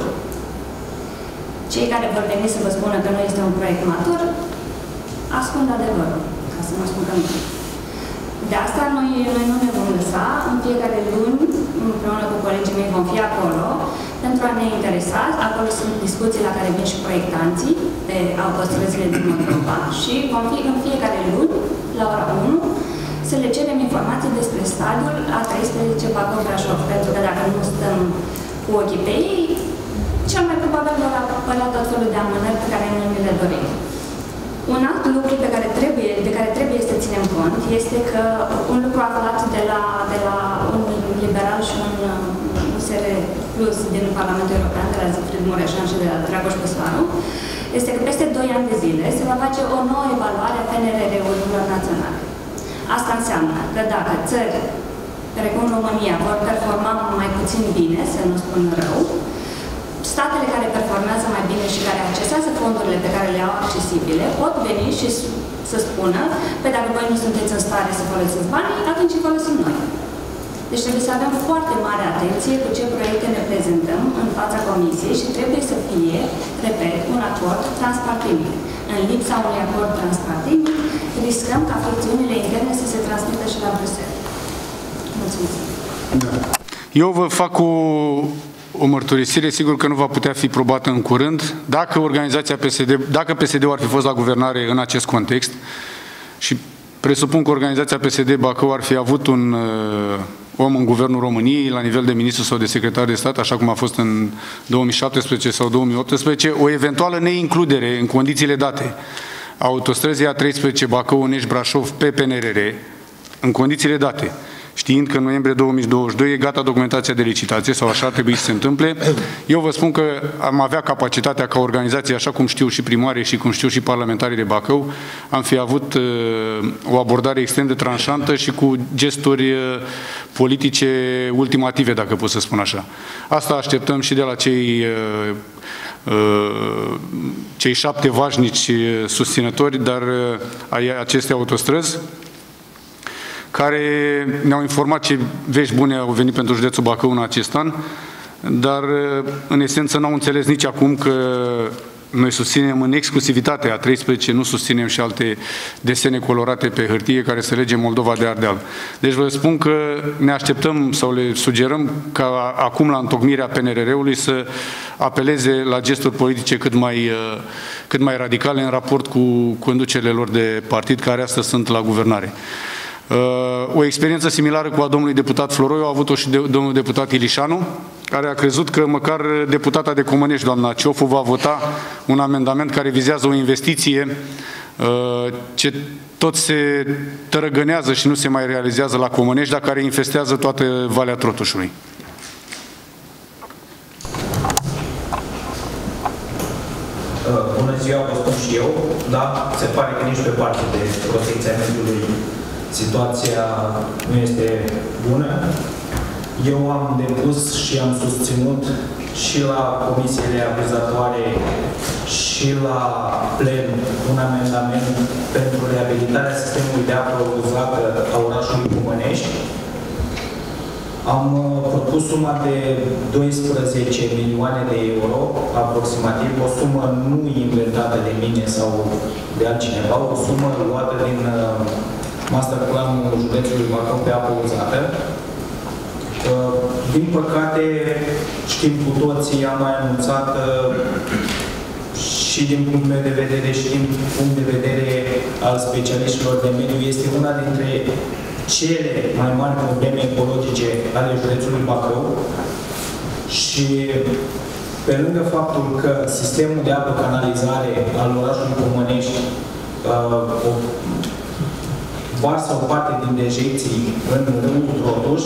Cei care vor veni să vă spună că nu este un proiect matur, ascund adevărul, ca să nu spun că nu. De asta noi nu ne vom lăsa. În fiecare luni, împreună cu colegii mei, vom fi acolo pentru a ne interesa. Acolo sunt discuții la care vin și proiectanții pe autostrăzile din Moldova și vom fi în fiecare luni, la ora 1, să le cerem informații despre stadiul A13 Bacău-Brașov, pentru că dacă nu stăm cu ochii pe ei, cel mai probabil vor apărea tot felul de amânări pe care noi le dorim. Un alt lucru de care trebuie să ținem cont este că un lucru aflat de la un liberal și un USR Plus din Parlamentul European, de la Zifrid Mureșan și de la Dragoș Păsvaru, este că peste 2 ani de zile se va face o nouă evaluare a PNRR-urilor naționale. Asta înseamnă că dacă țări precum România vor performa mai puțin bine, să nu spun rău, statele care performează mai bine și care accesează fondurile pe care le au accesibile pot veni și să spună, pe dacă voi nu sunteți în stare să folosiți banii, atunci îi folosim noi. Deci trebuie să avem foarte mare atenție cu ce proiecte ne prezentăm în fața Comisiei și trebuie să fie, repet, un acord transpartinic. În lipsa unui acord transpartinic, riscăm ca fricțiunile interne să se transmită și la Bruxelles. Mulțumesc. Eu vă fac o mărturisire, sigur că nu va putea fi probată în curând, dacă PSD-ul ar fi fost la guvernare în acest context și presupun că organizația PSD Bacău ar fi avut un om în Guvernul României, la nivel de ministru sau de secretar de stat, așa cum a fost în 2017 sau 2018, o eventuală neincludere în condițiile date a autostrăzii A13 Bacău-Unești-Brașov pe PNRR, în condițiile date, știind că în noiembrie 2022 e gata documentația de licitație, sau așa ar trebui să se întâmple, eu vă spun că am avea capacitatea ca organizație, așa cum știu și primarii și cum știu și parlamentarii de Bacău, am fi avut o abordare extrem de tranșantă și cu gesturi politice ultimative, dacă pot să spun așa. Asta așteptăm și de la cei 7 vașnici susținători, dar ai acestei autostrăzi, care ne-au informat ce vești bune au venit pentru județul Bacău în acest an, dar în esență n-au înțeles nici acum că noi susținem în exclusivitate A13, nu susținem și alte desene colorate pe hârtie care să lege Moldova de Ardeal. Deci vă spun că ne așteptăm sau le sugerăm ca acum la întocmirea PNRR-ului să apeleze la gesturi politice cât mai radicale în raport cu conducerile lor de partid care astăzi sunt la guvernare. O experiență similară cu a domnului deputat Floroiu a avut-o și domnul deputat Ilișanu, care a crezut că măcar deputata de Comănești, doamna Ciofu, va vota un amendament care vizează o investiție ce tot se tărăgânează și nu se mai realizează la Comănești, dar care infestează toată Valea Trotușului. Bună ziua, vă spun și eu, dar se pare că nici pe partea de protecția mediului situația nu este bună. Eu am depus și am susținut și la comisiile acuzatoare și la plen un amendament pentru reabilitarea sistemului de apă uzată a orașului Cumănești. Am propus suma de 12 milioane de euro, aproximativ, o sumă nu inventată de mine sau de altcineva, o sumă luată din masterplanul județului Bacău pe apă uzată. Din păcate, știm cu toții, am mai anunțat și din punct de vedere și din punct de vedere al specialiștilor de mediu, este una dintre cele mai mari probleme ecologice ale județului Bacău și pe lângă faptul că sistemul de apă canalizare al orașului Cumănești varsă o parte din dejecții în râul Trotuș,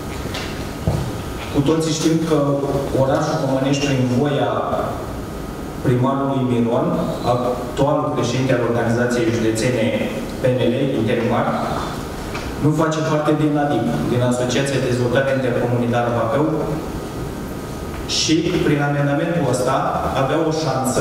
cu toții știm că orașul Cumănești, prin voia primarului Miron, actualul președinte al organizației județene PNL, interimar, nu face parte din ADIP, din Asociația de Dezvoltare Intercomunitară Bacău, și prin amendamentul ăsta avea o șansă,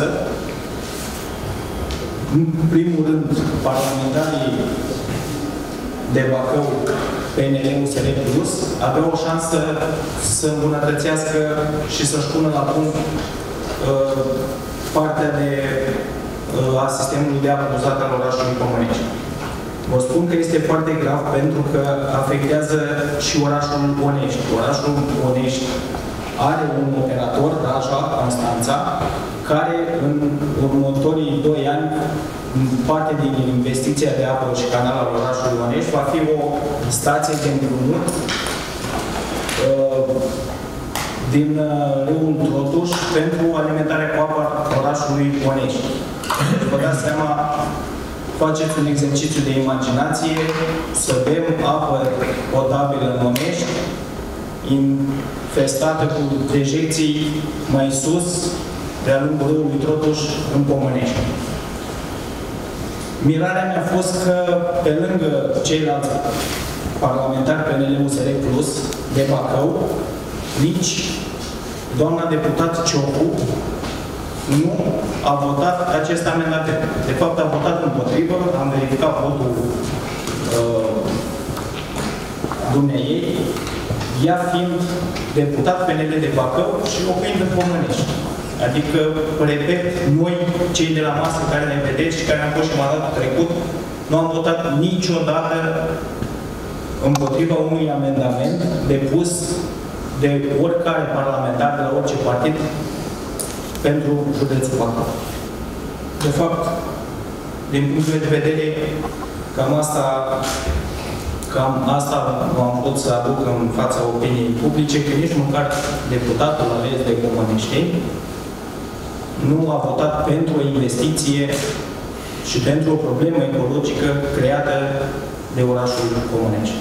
în primul rând, parlamentarii de Bacău, PNL, USR Plus, avea o șansă să îmbunătățească și să-și pună la punct partea a sistemului de apă uzată al orașului Cumănești. Vă spun că este foarte grav pentru că afectează și orașul Onești. Orașul Onești are un operator, Raja, Constanța, care în următorii 2 ani, parte din investiția de apă și canal al orașului Onești, va fi o stație de împrumut din râul Trotuș pentru alimentarea cu apă a orașului Onești. Deci vă dați seama, faceți un exercițiu de imaginație, să bem apă potabilă în Onești, infestată cu dejecții mai sus, de-a lungul râului Trotuș, în Cumănești. Mirarea mea a fost că, pe lângă ceilalți parlamentari PNL-USR Plus de Bacău, nici doamna deputat Ciocu nu a votat acest amendament. De fapt, a votat împotrivă, am verificat votul dumneaei, ea fiind deputat PNL de Bacău și locuind în Cumănești. Adică, repet, noi, cei de la masă care ne vedeți și care am fost și mandatul trecut, nu am votat niciodată împotriva unui amendament depus de oricare parlamentar de la orice partid pentru județul Bacău. De fapt, din punct de vedere, cam asta am putut să aduc în fața opiniei publice, că nici măcar deputatul ales de Cumăneșteni nu a votat pentru o investiție și pentru o problemă ecologică creată de orașul Cumănești.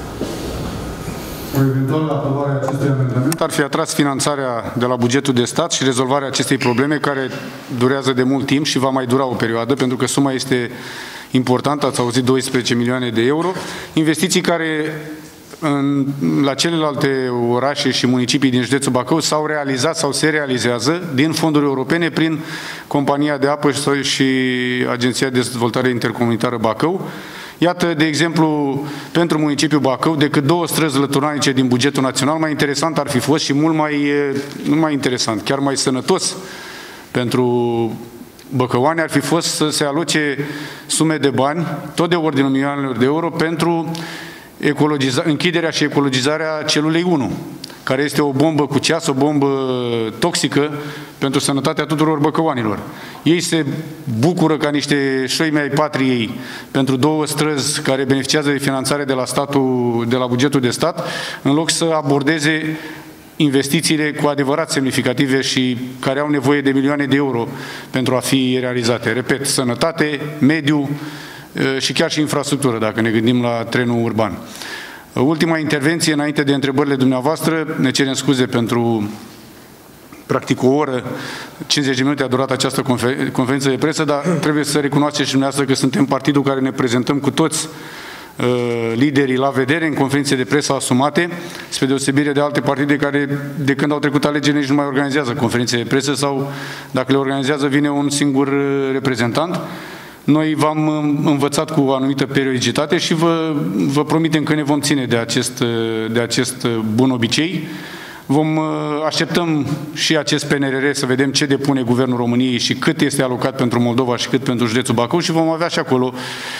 O eventuală aprobare a acestui amendament ar fi atras finanțarea de la bugetul de stat și rezolvarea acestei probleme, care durează de mult timp și va mai dura o perioadă, pentru că suma este importantă, ați auzit, 12 milioane de euro, investiții care la celelalte orașe și municipii din județul Bacău s-au realizat sau se realizează din fonduri europene prin Compania de Apă și Agenția de Dezvoltare Intercomunitară Bacău. Iată, de exemplu, pentru municipiul Bacău, decât 2 străzi lăturanice din bugetul național, mai interesant ar fi fost și mult mai, nu mai interesant, chiar mai sănătos pentru băcăoani ar fi fost să se aloce sume de bani, tot de ordinul milioanelor de euro, pentru închiderea și ecologizarea celulei 1, care este o bombă cu ceas, o bombă toxică pentru sănătatea tuturor băcăoanilor. Ei se bucură ca niște șoimi ai patriei pentru 2 străzi care beneficiază de finanțare de la statul, de la bugetul de stat, în loc să abordeze investițiile cu adevărat semnificative și care au nevoie de milioane de euro pentru a fi realizate. Repet, sănătate, mediu și chiar și infrastructură, dacă ne gândim la trenul urban. Ultima intervenție, înainte de întrebările dumneavoastră, ne cerem scuze pentru practic o oră, 50 de minute a durat această conferință de presă, dar trebuie să recunoașteți și dumneavoastră că suntem partidul care ne prezentăm cu toți liderii la vedere în conferințe de presă asumate, spre deosebire de alte partide care de când au trecut alegerile nici nu mai organizează conferințe de presă sau dacă le organizează vine un singur reprezentant. Noi v-am învățat cu o anumită periodicitate și vă promitem că ne vom ține de acest bun obicei. Așteptăm și acest PNRR să vedem ce depune Guvernul României și cât este alocat pentru Moldova și cât pentru județul Bacău și vom avea și acolo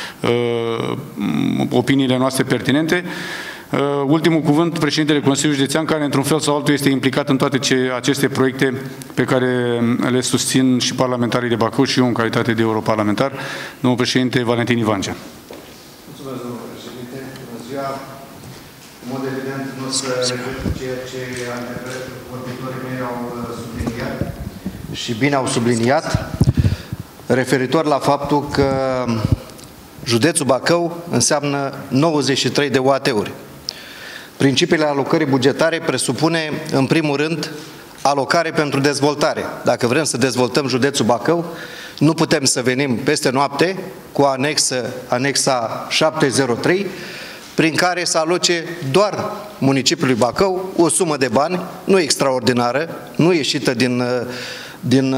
opiniile noastre pertinente. Ultimul cuvânt, președintele Consiliului Județean, care într-un fel sau altul este implicat în toate aceste proiecte pe care le susțin și parlamentarii de Bacău și eu în calitate de europarlamentar, domnul președinte Valentin Ivancea. Mulțumesc, domnul președinte. Bună ziua. În mod evident, nu o să repet ceea ce vorbitorii mei au subliniat și bine au subliniat, referitor la faptul că județul Bacău înseamnă 93 de OAT-uri. Principiile alocării bugetare presupune, în primul rând, alocare pentru dezvoltare. Dacă vrem să dezvoltăm județul Bacău, nu putem să venim peste noapte cu anexa 703, prin care să aloce doar municipiului Bacău o sumă de bani, nu extraordinară, nu ieșită din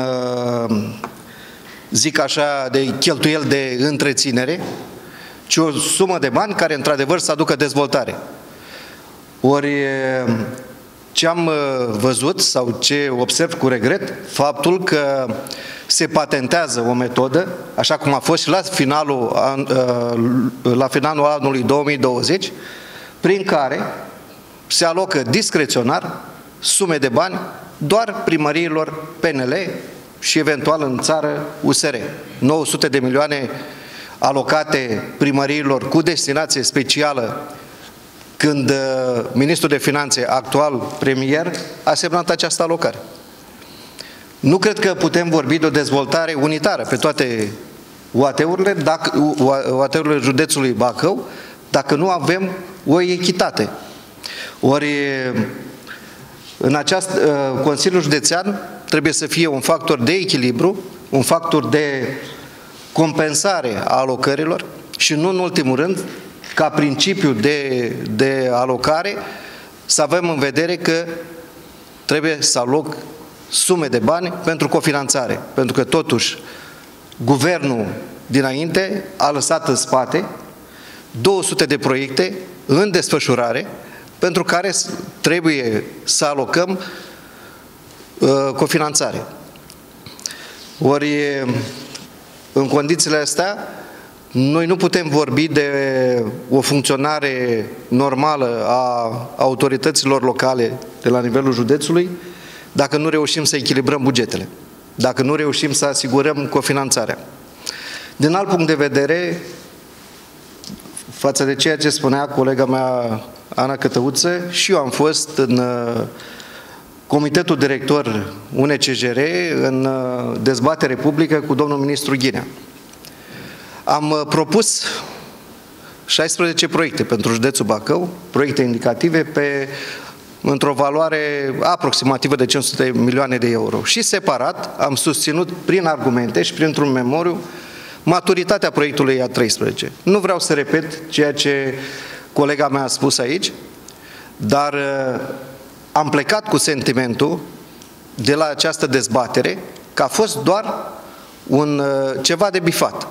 zic așa, de cheltuieli de întreținere, ci o sumă de bani care într-adevăr să aducă dezvoltare. Ori ce am văzut sau ce observ cu regret, faptul că se patentează o metodă, așa cum a fost și la finalul anului 2020, prin care se alocă discreționar sume de bani doar primăriilor PNL și eventual în țară USR. 900 de milioane alocate primăriilor cu destinație specială, când ministrul de finanțe, actual premier, a semnat această alocare. Nu cred că putem vorbi de o dezvoltare unitară pe toate OAT-urile județului Bacău dacă nu avem o echitate. Ori în Consiliul Județean trebuie să fie un factor de echilibru, un factor de compensare a alocărilor și nu în ultimul rând, ca principiu de alocare, să avem în vedere că trebuie să aloc sume de bani pentru cofinanțare. Pentru că totuși guvernul dinainte a lăsat în spate 200 de proiecte în desfășurare pentru care trebuie să alocăm cofinanțare. Ori în condițiile astea noi nu putem vorbi de o funcționare normală a autorităților locale de la nivelul județului dacă nu reușim să echilibrăm bugetele, dacă nu reușim să asigurăm cofinanțarea. Din alt punct de vedere, față de ceea ce spunea colega mea Ana Cătăuță, și eu am fost în comitetul director UNCJR în dezbatere publică cu domnul ministru Ghinea. Am propus 16 proiecte pentru județul Bacău, proiecte indicative într-o valoare aproximativă de 500 milioane de euro. Și separat am susținut prin argumente și printr-un memoriu maturitatea proiectului A13. Nu vreau să repet ceea ce colega mea a spus aici, dar am plecat cu sentimentul de la această dezbatere că a fost doar ceva de bifat.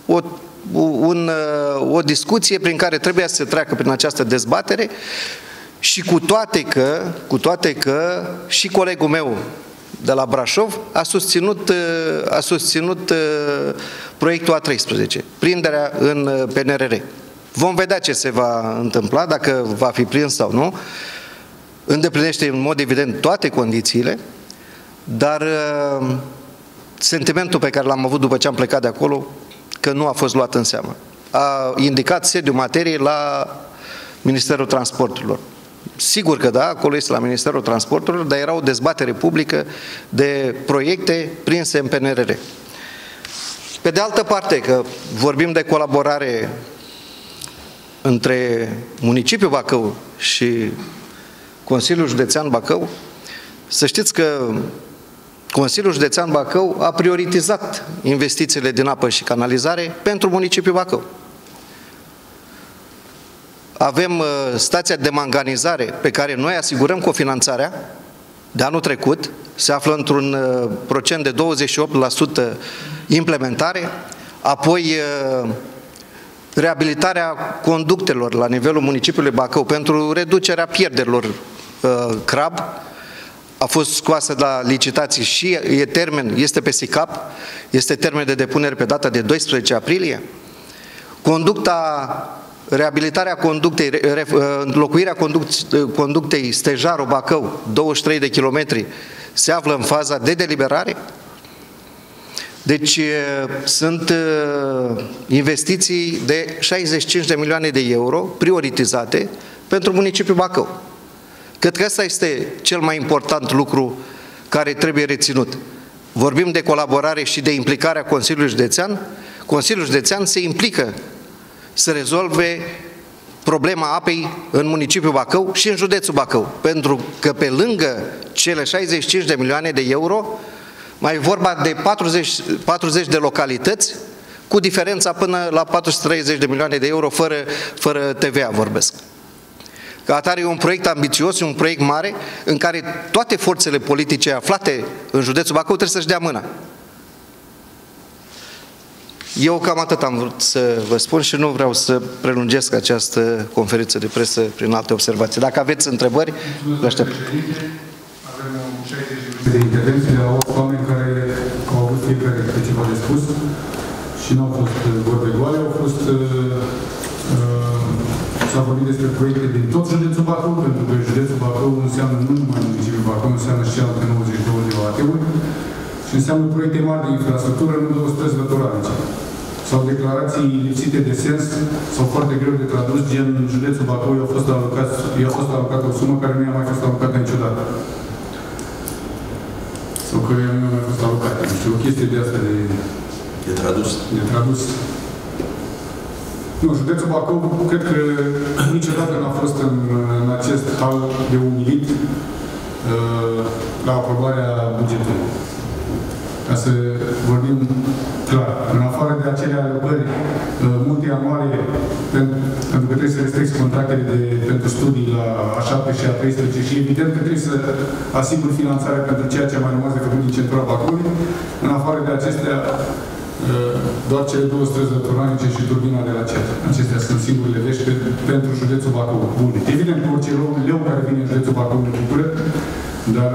O discuție prin care trebuia să se treacă prin această dezbatere și cu toate că și colegul meu de la Brașov a susținut proiectul A13, prinderea în PNRR. Vom vedea ce se va întâmpla, dacă va fi prins sau nu. Îndeplinește în mod evident toate condițiile, dar sentimentul pe care l-am avut după ce am plecat de acolo, că nu a fost luat în seamă. A indicat sediul materiei la Ministerul Transporturilor. Sigur că da, acolo este la Ministerul Transporturilor, dar era o dezbatere publică de proiecte prinse în PNRR. Pe de altă parte, că vorbim de colaborare între municipiul Bacău și Consiliul Județean Bacău, să știți că Consiliul Județean Bacău a prioritizat investițiile din apă și canalizare pentru municipiul Bacău. avem stația de manganizare pe care noi asigurăm cofinanțarea de anul trecut, se află într-un procent de 28% implementare, apoi reabilitarea conductelor la nivelul municipiului Bacău pentru reducerea pierderilor crab, a fost scoasă la licitații și este pe SICAP, este termen de depunere pe data de 12 aprilie. Reabilitarea conductei, înlocuirea conductei Stejaru-Bacău, 23 de kilometri, se află în faza de deliberare. Deci sunt investiții de 65 de milioane de euro prioritizate pentru municipiul Bacău. Cred că ăsta este cel mai important lucru care trebuie reținut. Vorbim de colaborare și de implicarea Consiliului Județean. Consiliul Județean se implică să rezolve problema apei în municipiul Bacău și în județul Bacău. Pentru că pe lângă cele 65 de milioane de euro, mai e vorba de 40 de localități, cu diferența până la 430 de milioane de euro, fără TVA vorbesc. Ca atare e un proiect ambițios, un proiect mare, în care toate forțele politice aflate în județul Bacău trebuie să-și dea mâna. Eu cam atât am vrut să vă spun și nu vreau să prelungesc această conferință de presă prin alte observații. Dacă aveți întrebări, le aștept. Avem 60 de intervenții de la 8 oameni care au avut fiecare câte ceva de spus și nu au fost vorbe goale, au fost s-a vorbit despre proiecte din tot județul Bacău, pentru că județul Bacău înseamnă nu numai municipiul Bacău, înseamnă și alte 92 de OAT-uri și înseamnă proiecte mari de infrastructură, nu două străzi lăturalice. Sau declarații lipsite de sens sau foarte greu de tradus, gen în județul Bacău i-a fost alocată o sumă care nu i-a mai fost alocată niciodată. Sau că ea nu a mai fost alocată. Deci o chestie de asta de tradus. De tradus. Nu, județul Bacău, cred că niciodată n-a fost în acest hal de umilit la aprobarea bugetului. Ca să vorbim clar. În afară de acele alocări multianuale, pentru că trebuie să restricți contractele pentru studii la a 7 și a 13 și evident că trebuie să asigur finanțarea pentru ceea ce a mai rămas de făcut din centura Bacăului. În afară de acestea, doar cele două străzi lăturanice și turbina de la CET. Acestea sunt singurele vești pentru județul Bacău. Bun. Evident că orice leu care vine în județul Bacău ne bucură, dar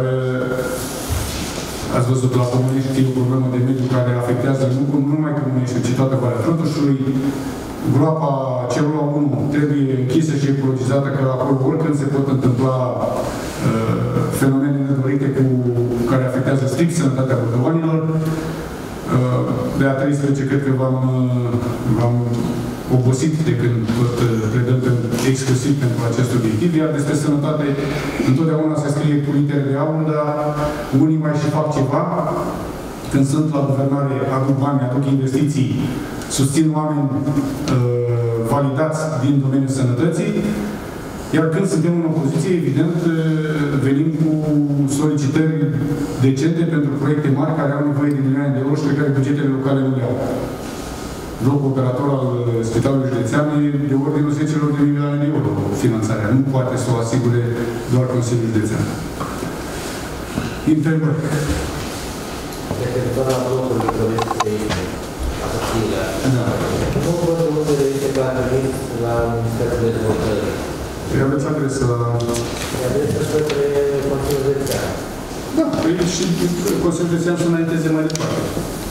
ați văzut la Comunești că e o problemă de mediu care afectează nu numai Comunești, ci toată Valea Trătușului. Groapa celula 1 trebuie închisă și ecologizată, că acolo oricând se pot întâmpla fenomene nedorite care afectează strict sănătatea băcăuanilor. De a 13 cred că v-am obosit de când tot predăm exclusiv pentru acest obiectiv, iar despre sănătate întotdeauna se scrie cu litere de aur, dar unii mai și fac ceva. Când sunt la guvernare, aduc bani, aduc investiții, susțin oameni validați din domeniul sănătății, iar când suntem în opoziție, evident, venim cu solicitări decente pentru proiecte mari care au nevoie de milioane de euro și pe care bugetele locale nu le au. Blocul operator al Spitalului Județean e de ordinul 10 de milioane de euro finanțarea. Nu poate să o asigure doar Consiliul Județean. Întrebări. Referitor la blocul de proiecte asociile, cum pot să este planific la Ministerul de Dezvoltare? Păi aveți adresă la... Adresă către Consiliul Județean. Da, păi și Consiliul Județean să înainteze mai departe.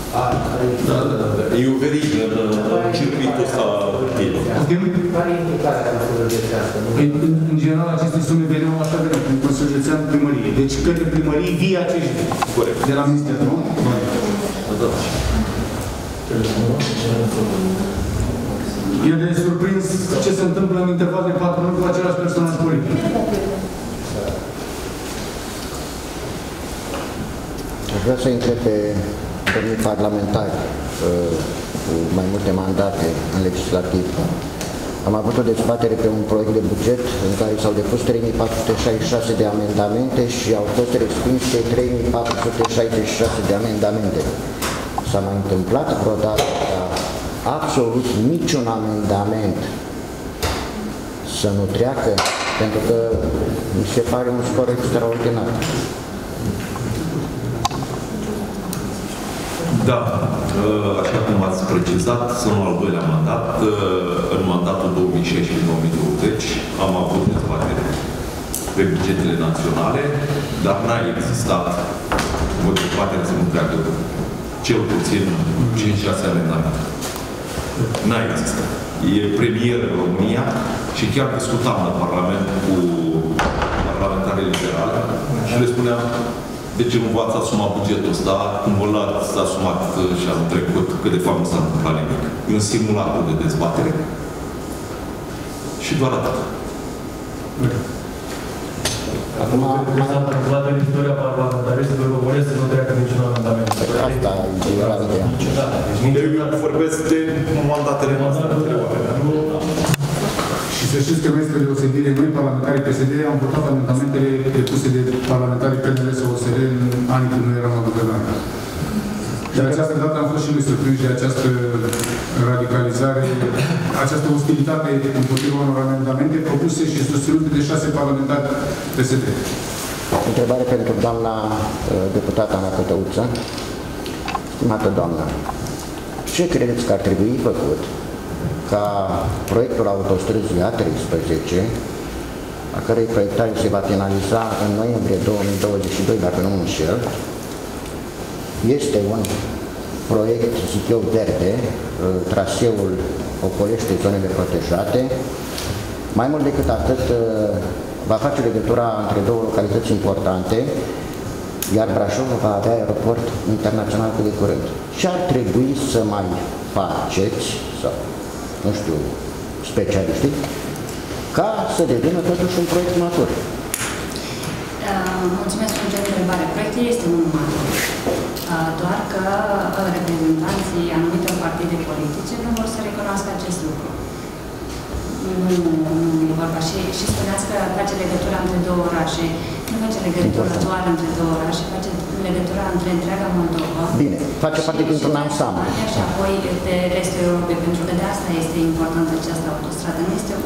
E o verigă în circuitul ăsta. Care e implicarea Consiliului Județean? În general, aceste sume veneau așa de în Consiliul Județean primărie. Deci către primărie via acești de la Ministerul, nu? E de surprins ce se întâmplă în interval de 4 luni cu același personaj politic. Aș vrea să întreb pe domnii parlamentari cu mai multe mandate în legislativ. Am avut o dezbatere pe un proiect de buget în care s-au depus 3466 de amendamente și au fost respinse 3466 de amendamente. S-a mai întâmplat vreodată ca absolut niciun amendament să nu treacă? Pentru că mi se pare un scor extraordinar. Da, așa cum ați precizat, sunt al doilea mandat. În mandatul 2016-2020 am avut dezbatere pe bugetele naționale, dar n-a existat o dezbatere să nu treacă cel puțin 5-6 amendamente. N-a existat. E premier în România și chiar discutam la Parlament cu parlamentarii liberale și le spuneam: de ce nu v-ați asumat bugetul ăsta, cum vă l-ați asumat și anul trecut, că de fapt nu s-a întâmplat nimic. E un simulacru de dezbatere și doar atât. Acum s-a întâmplat în istoria parlamentaristilor românesc să nu treacă niciun amendament. Asta era ideea. Eu vorbesc de mandatele noastre. Și să știți că noi, spre deosebire, noi, parlamentarii PSD, am votat amendamentele depuse de parlamentarii PNL sau OSR în anii când noi eram la guvernare. De această dată am fost și noi surprinși de această radicalizare, această ostilitate împotriva unor amendamente propuse și susținute de 6 parlamentari PSD. Întrebare pentru doamna deputată Ana Cătăuță. Stimată doamnă, ce credeți că ar trebui făcut ca proiectul autostrăzii A13, a cărei proiectare se va finaliza în noiembrie 2022, dacă nu mă înșel, este un proiect, zic eu, verde, traseul ocolește zonele protejate. Mai mult decât atât, va face legătura între două localități importante, iar Brașov va avea aeroport internațional cât de curând. Ce ar trebui să mai faceți, sau, nu știu, specialiștii, ca să devină totuși un proiect matur? Mulțumesc pentru întrebare. Proiectul este unul matur, doar că reprezentanții anumitor partide politice nu vor să recunoască acest lucru. Nu e vorba. Și spuneați că face legătura între două orașe. Nu face legătura doar între două orașe, face legătura între întreaga Moldova. Bine, face parte dintr-un ansamblu. Și apoi de restul Europei, pentru că de asta este importantă această autostradă. Nu este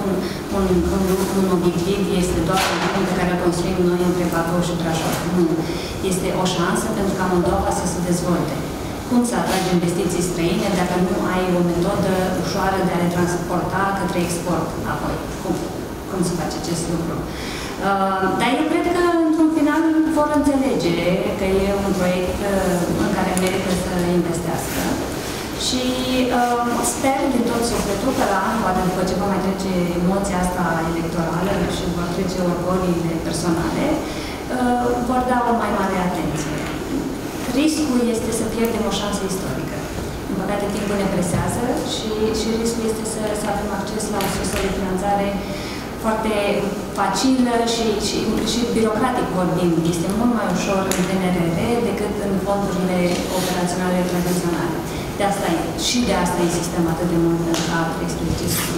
un obiectiv, este doar un lucru pe care îl construim noi între Bacău și Brașov. Nu. Este o șansă pentru ca Moldova să se dezvolte. Cum să atragi investiții străine dacă nu ai o metodă ușoară de a le transporta către export apoi? Cum se face acest lucru? Dar eu cred că, într-un final, vor înțelege că e un proiect în care merită să investească. Și sper din tot sufletul că la anul, poate după ce va mai trece emoția asta electorală și vor trece orgoliile personale, vor da o mai mare atenție. Riscul este să pierdem o șansă istorică. În păcate, timpul ne presează și riscul este să avem acces la o sursă de finanțare foarte facilă și birocratic vorbind. Este mult mai ușor în PNRR decât în fondurile operaționale tradiționale. De asta insistăm atât de mult pentru ca 13 să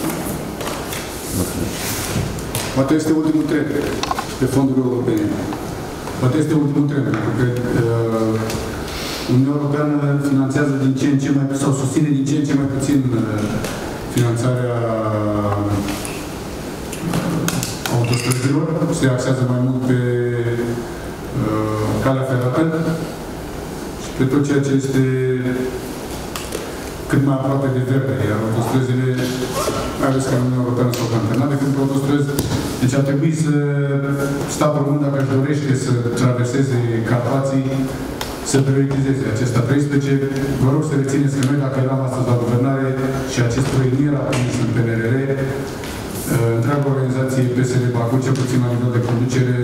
Poate este ultimul tren pe fonduri europene. Poate este ultimul tren, pentru că Uniunea Europeană finanțează din ce în ce mai sau susține din ce în ce mai puțin finanțarea autostrăzilor, se axează mai mult pe calea ferată și pe tot ceea ce este cât mai aproape de verde, iar autostrăzile, mai ales că Uniunea Europeană s-au antrenat decât pe autostrăzi. Deci ar trebui să statul român, dacă își dorește să traverseze Carpații, să prioritizeze acesta 13. Vă rog să rețineți că noi, dacă eram astăzi la guvernare și acest proiect nu era trimis în PNRR, întreaga organizație PSD Bacău, cel puțin la nivel de conducere,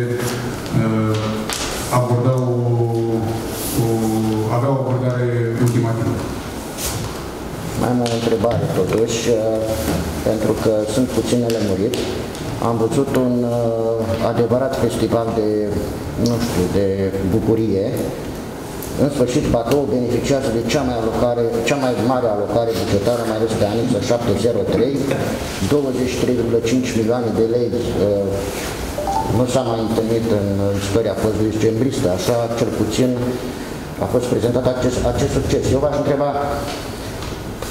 avea o abordare ultimativă. Mai am o întrebare, totuși, pentru că sunt puțin nelămurit. Am văzut un adevărat festival de, nu știu, de bucurie. În sfârșit, Bacău beneficiază de cea mai mare alocare bugetară, mai ales pe anexa 703, 23,5 milioane de lei. Nu s-a mai întâlnit în istoria fostului decembristă, așa cel puțin a fost prezentat acest succes. Eu v-aș întreba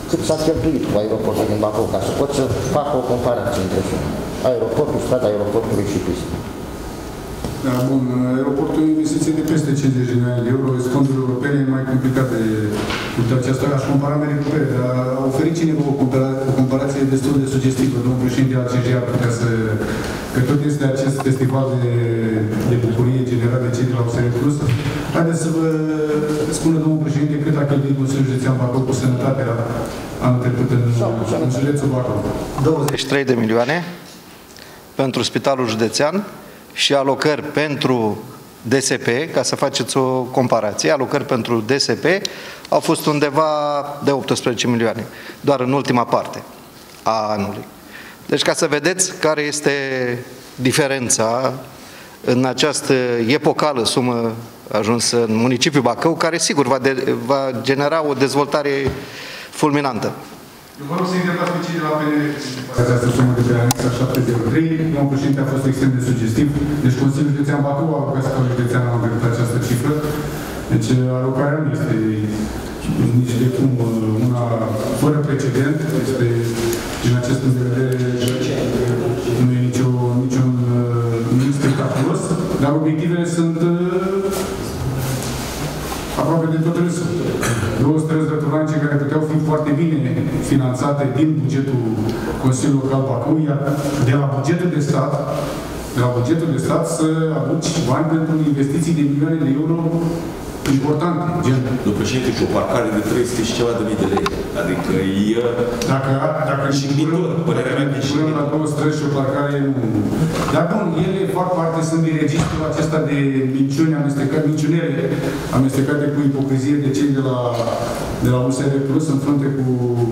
cât s-a cheltuit cu aeroportul din Bacău, ca să pot să fac o comparație între aeroportul, strada aeroportului și pista. Da, bun. Aeroportul e investiție de peste 50 de milioane de euro. Fonduri europene e mai complicat de aceasta. Aș compara merit-cupere, dar a oferit cineva o comparație destul de sugestivă. Domnul președinte al CJ ar putea să... Că tot este acest festival de bucurie generat de cei de la USR Plus. Haideți să vă spună domnul președinte cât a cheltuit Consiliul Județean Bacău cu sănătatea anul trecut în județul Bacău. 23 de milioane pentru Spitalul Județean și alocări pentru DSP, ca să faceți o comparație, alocări pentru DSP au fost undeva de 18 milioane, doar în ultima parte a anului. Deci ca să vedeți care este diferența în această epocală sumă ajunsă în municipiul Bacău, care sigur va genera o dezvoltare fulminantă. Eu vă rog să întrebați pe cei de la PNL această sumă de pe anexa 703. Domnul președinte a fost extrem de sugestiv. Deci Consiliul Județean Bacău a alocat Spitalul Județean anul trecut această cifră. Deci alocarea nu este nici de cum una fără precedent. Este, din acest punct de vedere, nu e niciun spectaculos, dar obiectivele sunt aproape de tot râsul. 2 străzi răturance care puteau fi foarte bine finanțate din bugetul Consiliului Local Bacău, iar de la bugetul de stat să aduci bani pentru investiții de milioane de euro importante, gen. Domnul președinte, și o parcare de 300 și ceva de mii de lei. Adică e... Dacă jignitor, părerea mea că până la 2 străzi și o parcare nu... Dar bun, ele fac parte, sunt din registrul acesta de minciuni minciunere amestecate cu ipocrizie de cei de la USR Plus în frunte cu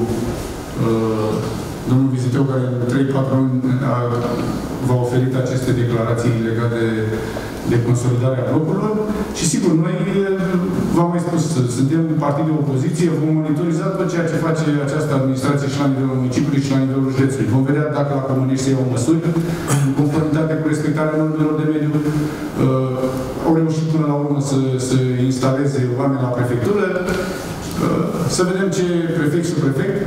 domnul Viziteu, care în 3-4 ani v-a oferit aceste declarații legate de consolidarea blocurilor. Și sigur, noi, v-am mai spus, suntem partid de opoziție, vom monitoriza tot ceea ce face această administrație și la nivelul municipiului și la nivelul județului. Vom vedea dacă la Comunești se iau măsuri în conformitate cu respectarea normelor de mediu. Au reușit până la urmă să instaleze oameni la prefectură. Să vedem ce prefect și prefect.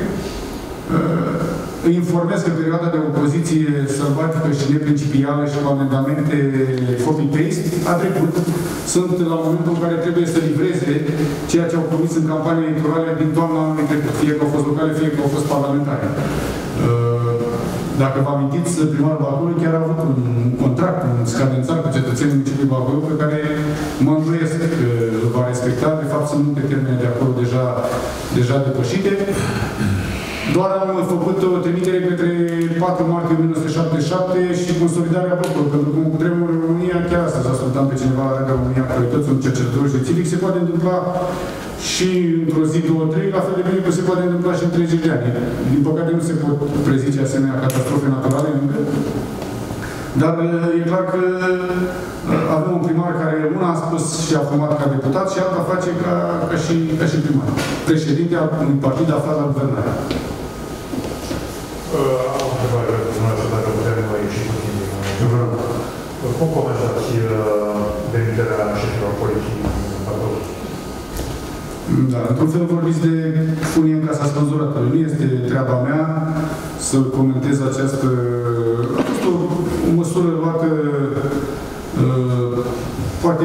Îi informez că perioada de opoziție sălbatică și neprincipială și cu amendamente copy-paste a trecut. Sunt la momentul în care trebuie să livreze ceea ce au promis în campania electorală din toamna anului trecut. Fie că au fost locale, fie că au fost parlamentare. Dacă vă amintiți, primarul Bacăului chiar a avut un contract, un scadențat cu cetățenii municipiului Bacău, pe care mă îndoiesc că îl va respecta. De fapt, sunt multe termene de acolo deja depășite. Doar am făcut o trimitere către 4 martie 1977 și consolidarea blocurilor, pentru că cu tremurul în România, chiar astăzi ascultam pe cineva de România, care toți sunt cercetători și civic, se poate întâmpla și într-o zi, 2-3, la fel de bine că se poate întâmpla și în 30 de ani. Din păcate nu se pot prezice asemenea catastrofe naturale încă. Dar e clar că avem un primar care una a spus și a fumat ca deputat și alta face ca și primar. Președinte al unui partid aflat la guvernare. Am o întrebare pentru dumneavoastră, dacă putem ieși puțin din cum comentați demiterea șefilor poliției din Bacău? Da, într-un fel vorbiți de funie în casa spânzurată. Nu este treaba mea să comentez această... A fost o măsură luată foarte...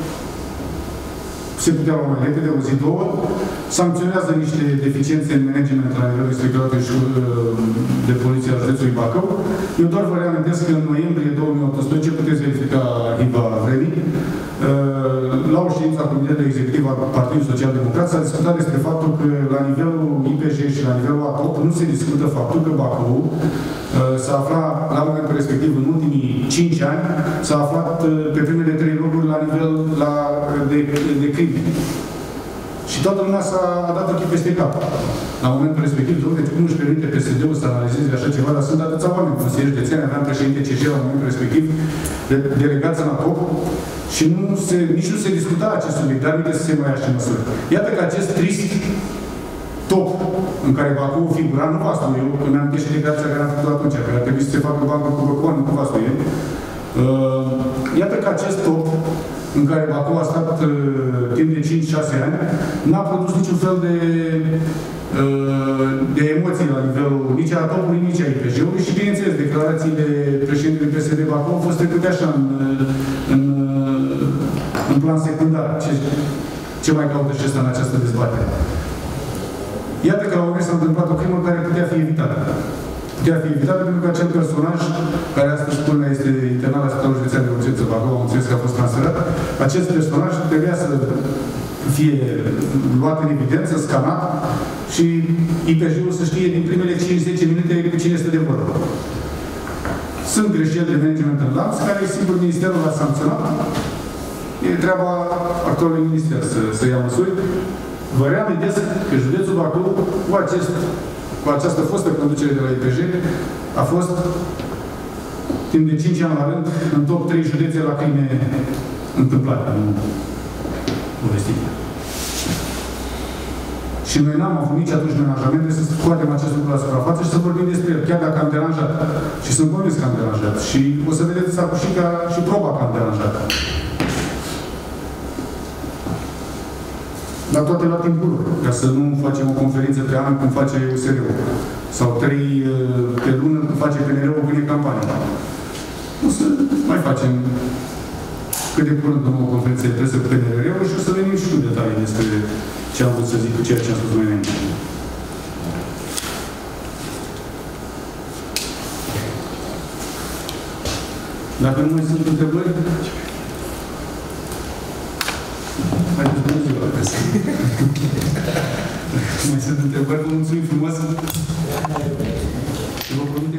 se putea lua mai repede, o zi, 2, sancționează niște deficiențe în management la nivelul inspectoratului de poliție al județului Bacău. Eu doar vă reamintesc că în noiembrie 2018, puteți verifica arhiva vremii, la o ședință a Comitetului Executiv al Partidului Social Democrat s-a discutat despre faptul că la nivelul IPJ și la nivelul ATOP nu se discută faptul că Bacău s-a aflat la momentul respectiv în ultimii 5 ani, s-a aflat pe primele 3 locuri la nivel de crime. Și toată lumea s-a dat ochii peste cap. La momentul respectiv, domnule, cum își permite PSD-ul să analizeze așa ceva, dar sunt atâția oameni. Consilieri județeni, aveam președinte CJ la momentul respectiv, delegați în ATOP, și nici nu se discuta acest subiect, dar uite să se mai ia și măsuri. Iată că acest trist top în care Bacău figura, nu v-a spus eu, că mi-am amintesc și declarația care am făcut atunci, că ar trebui să se facă bancă cu Băcoan, nu v-a spus eu. Iată că acest top în care Bacău a stat timp de 5-6 ani, n-a produs niciun fel de de emoții la nivelul nici a topului, nici a IPJ-ului și, bineînțeles, declarațiile președintelui PSD Bacău au fost trecute așa în plan secundar. Ce mai caută și ăsta în această dezbatere? Iată că la un moment s-a întâmplat o crimă care putea fi evitată. Putea fi evitată pentru că acel personaj, care astăzi până este internat la Spitalul Județean de Urgență Bacău, am înțeles că a fost transferat, acest personaj trebuia să fie luat în evidență, scanat și IPJ-ul să știe din primele 5-10 minute cu cine este de vorbă. Sunt greșeli de management în lanț, care, sigur, Ministerul a sancționat. E treaba actualului minister să ia măsuri. Vă reamintesc că județul Bacău, cu această fostă conducere de la IPJ, a fost timp de 5 ani la rând în top 3 județe la crime întâmplate, nu povestite. Și noi n-am avut nici atunci menajamente să scoatem acest lucru la suprafață și să vorbim despre el, chiar dacă am deranjat. Și sunt convins că am deranjat. Și o să vedeți și proba că am deranjat. Dar toate la timpul lor, ca să nu facem o conferință pe an cum face USR-ul. Sau 3 pe lună cum face PNR-ul când e campanie. O să mai facem cât de curând o nouă conferință de presă cu PNR-ul și o să venim și cu detalii despre ce am vrut să zic cu ceea ce am spus mai înainte. Dacă nu mai sunt întrebări, haideți bună ziua, presă. Mai sunt întrebări, vă mulțumim frumos. Și vă promit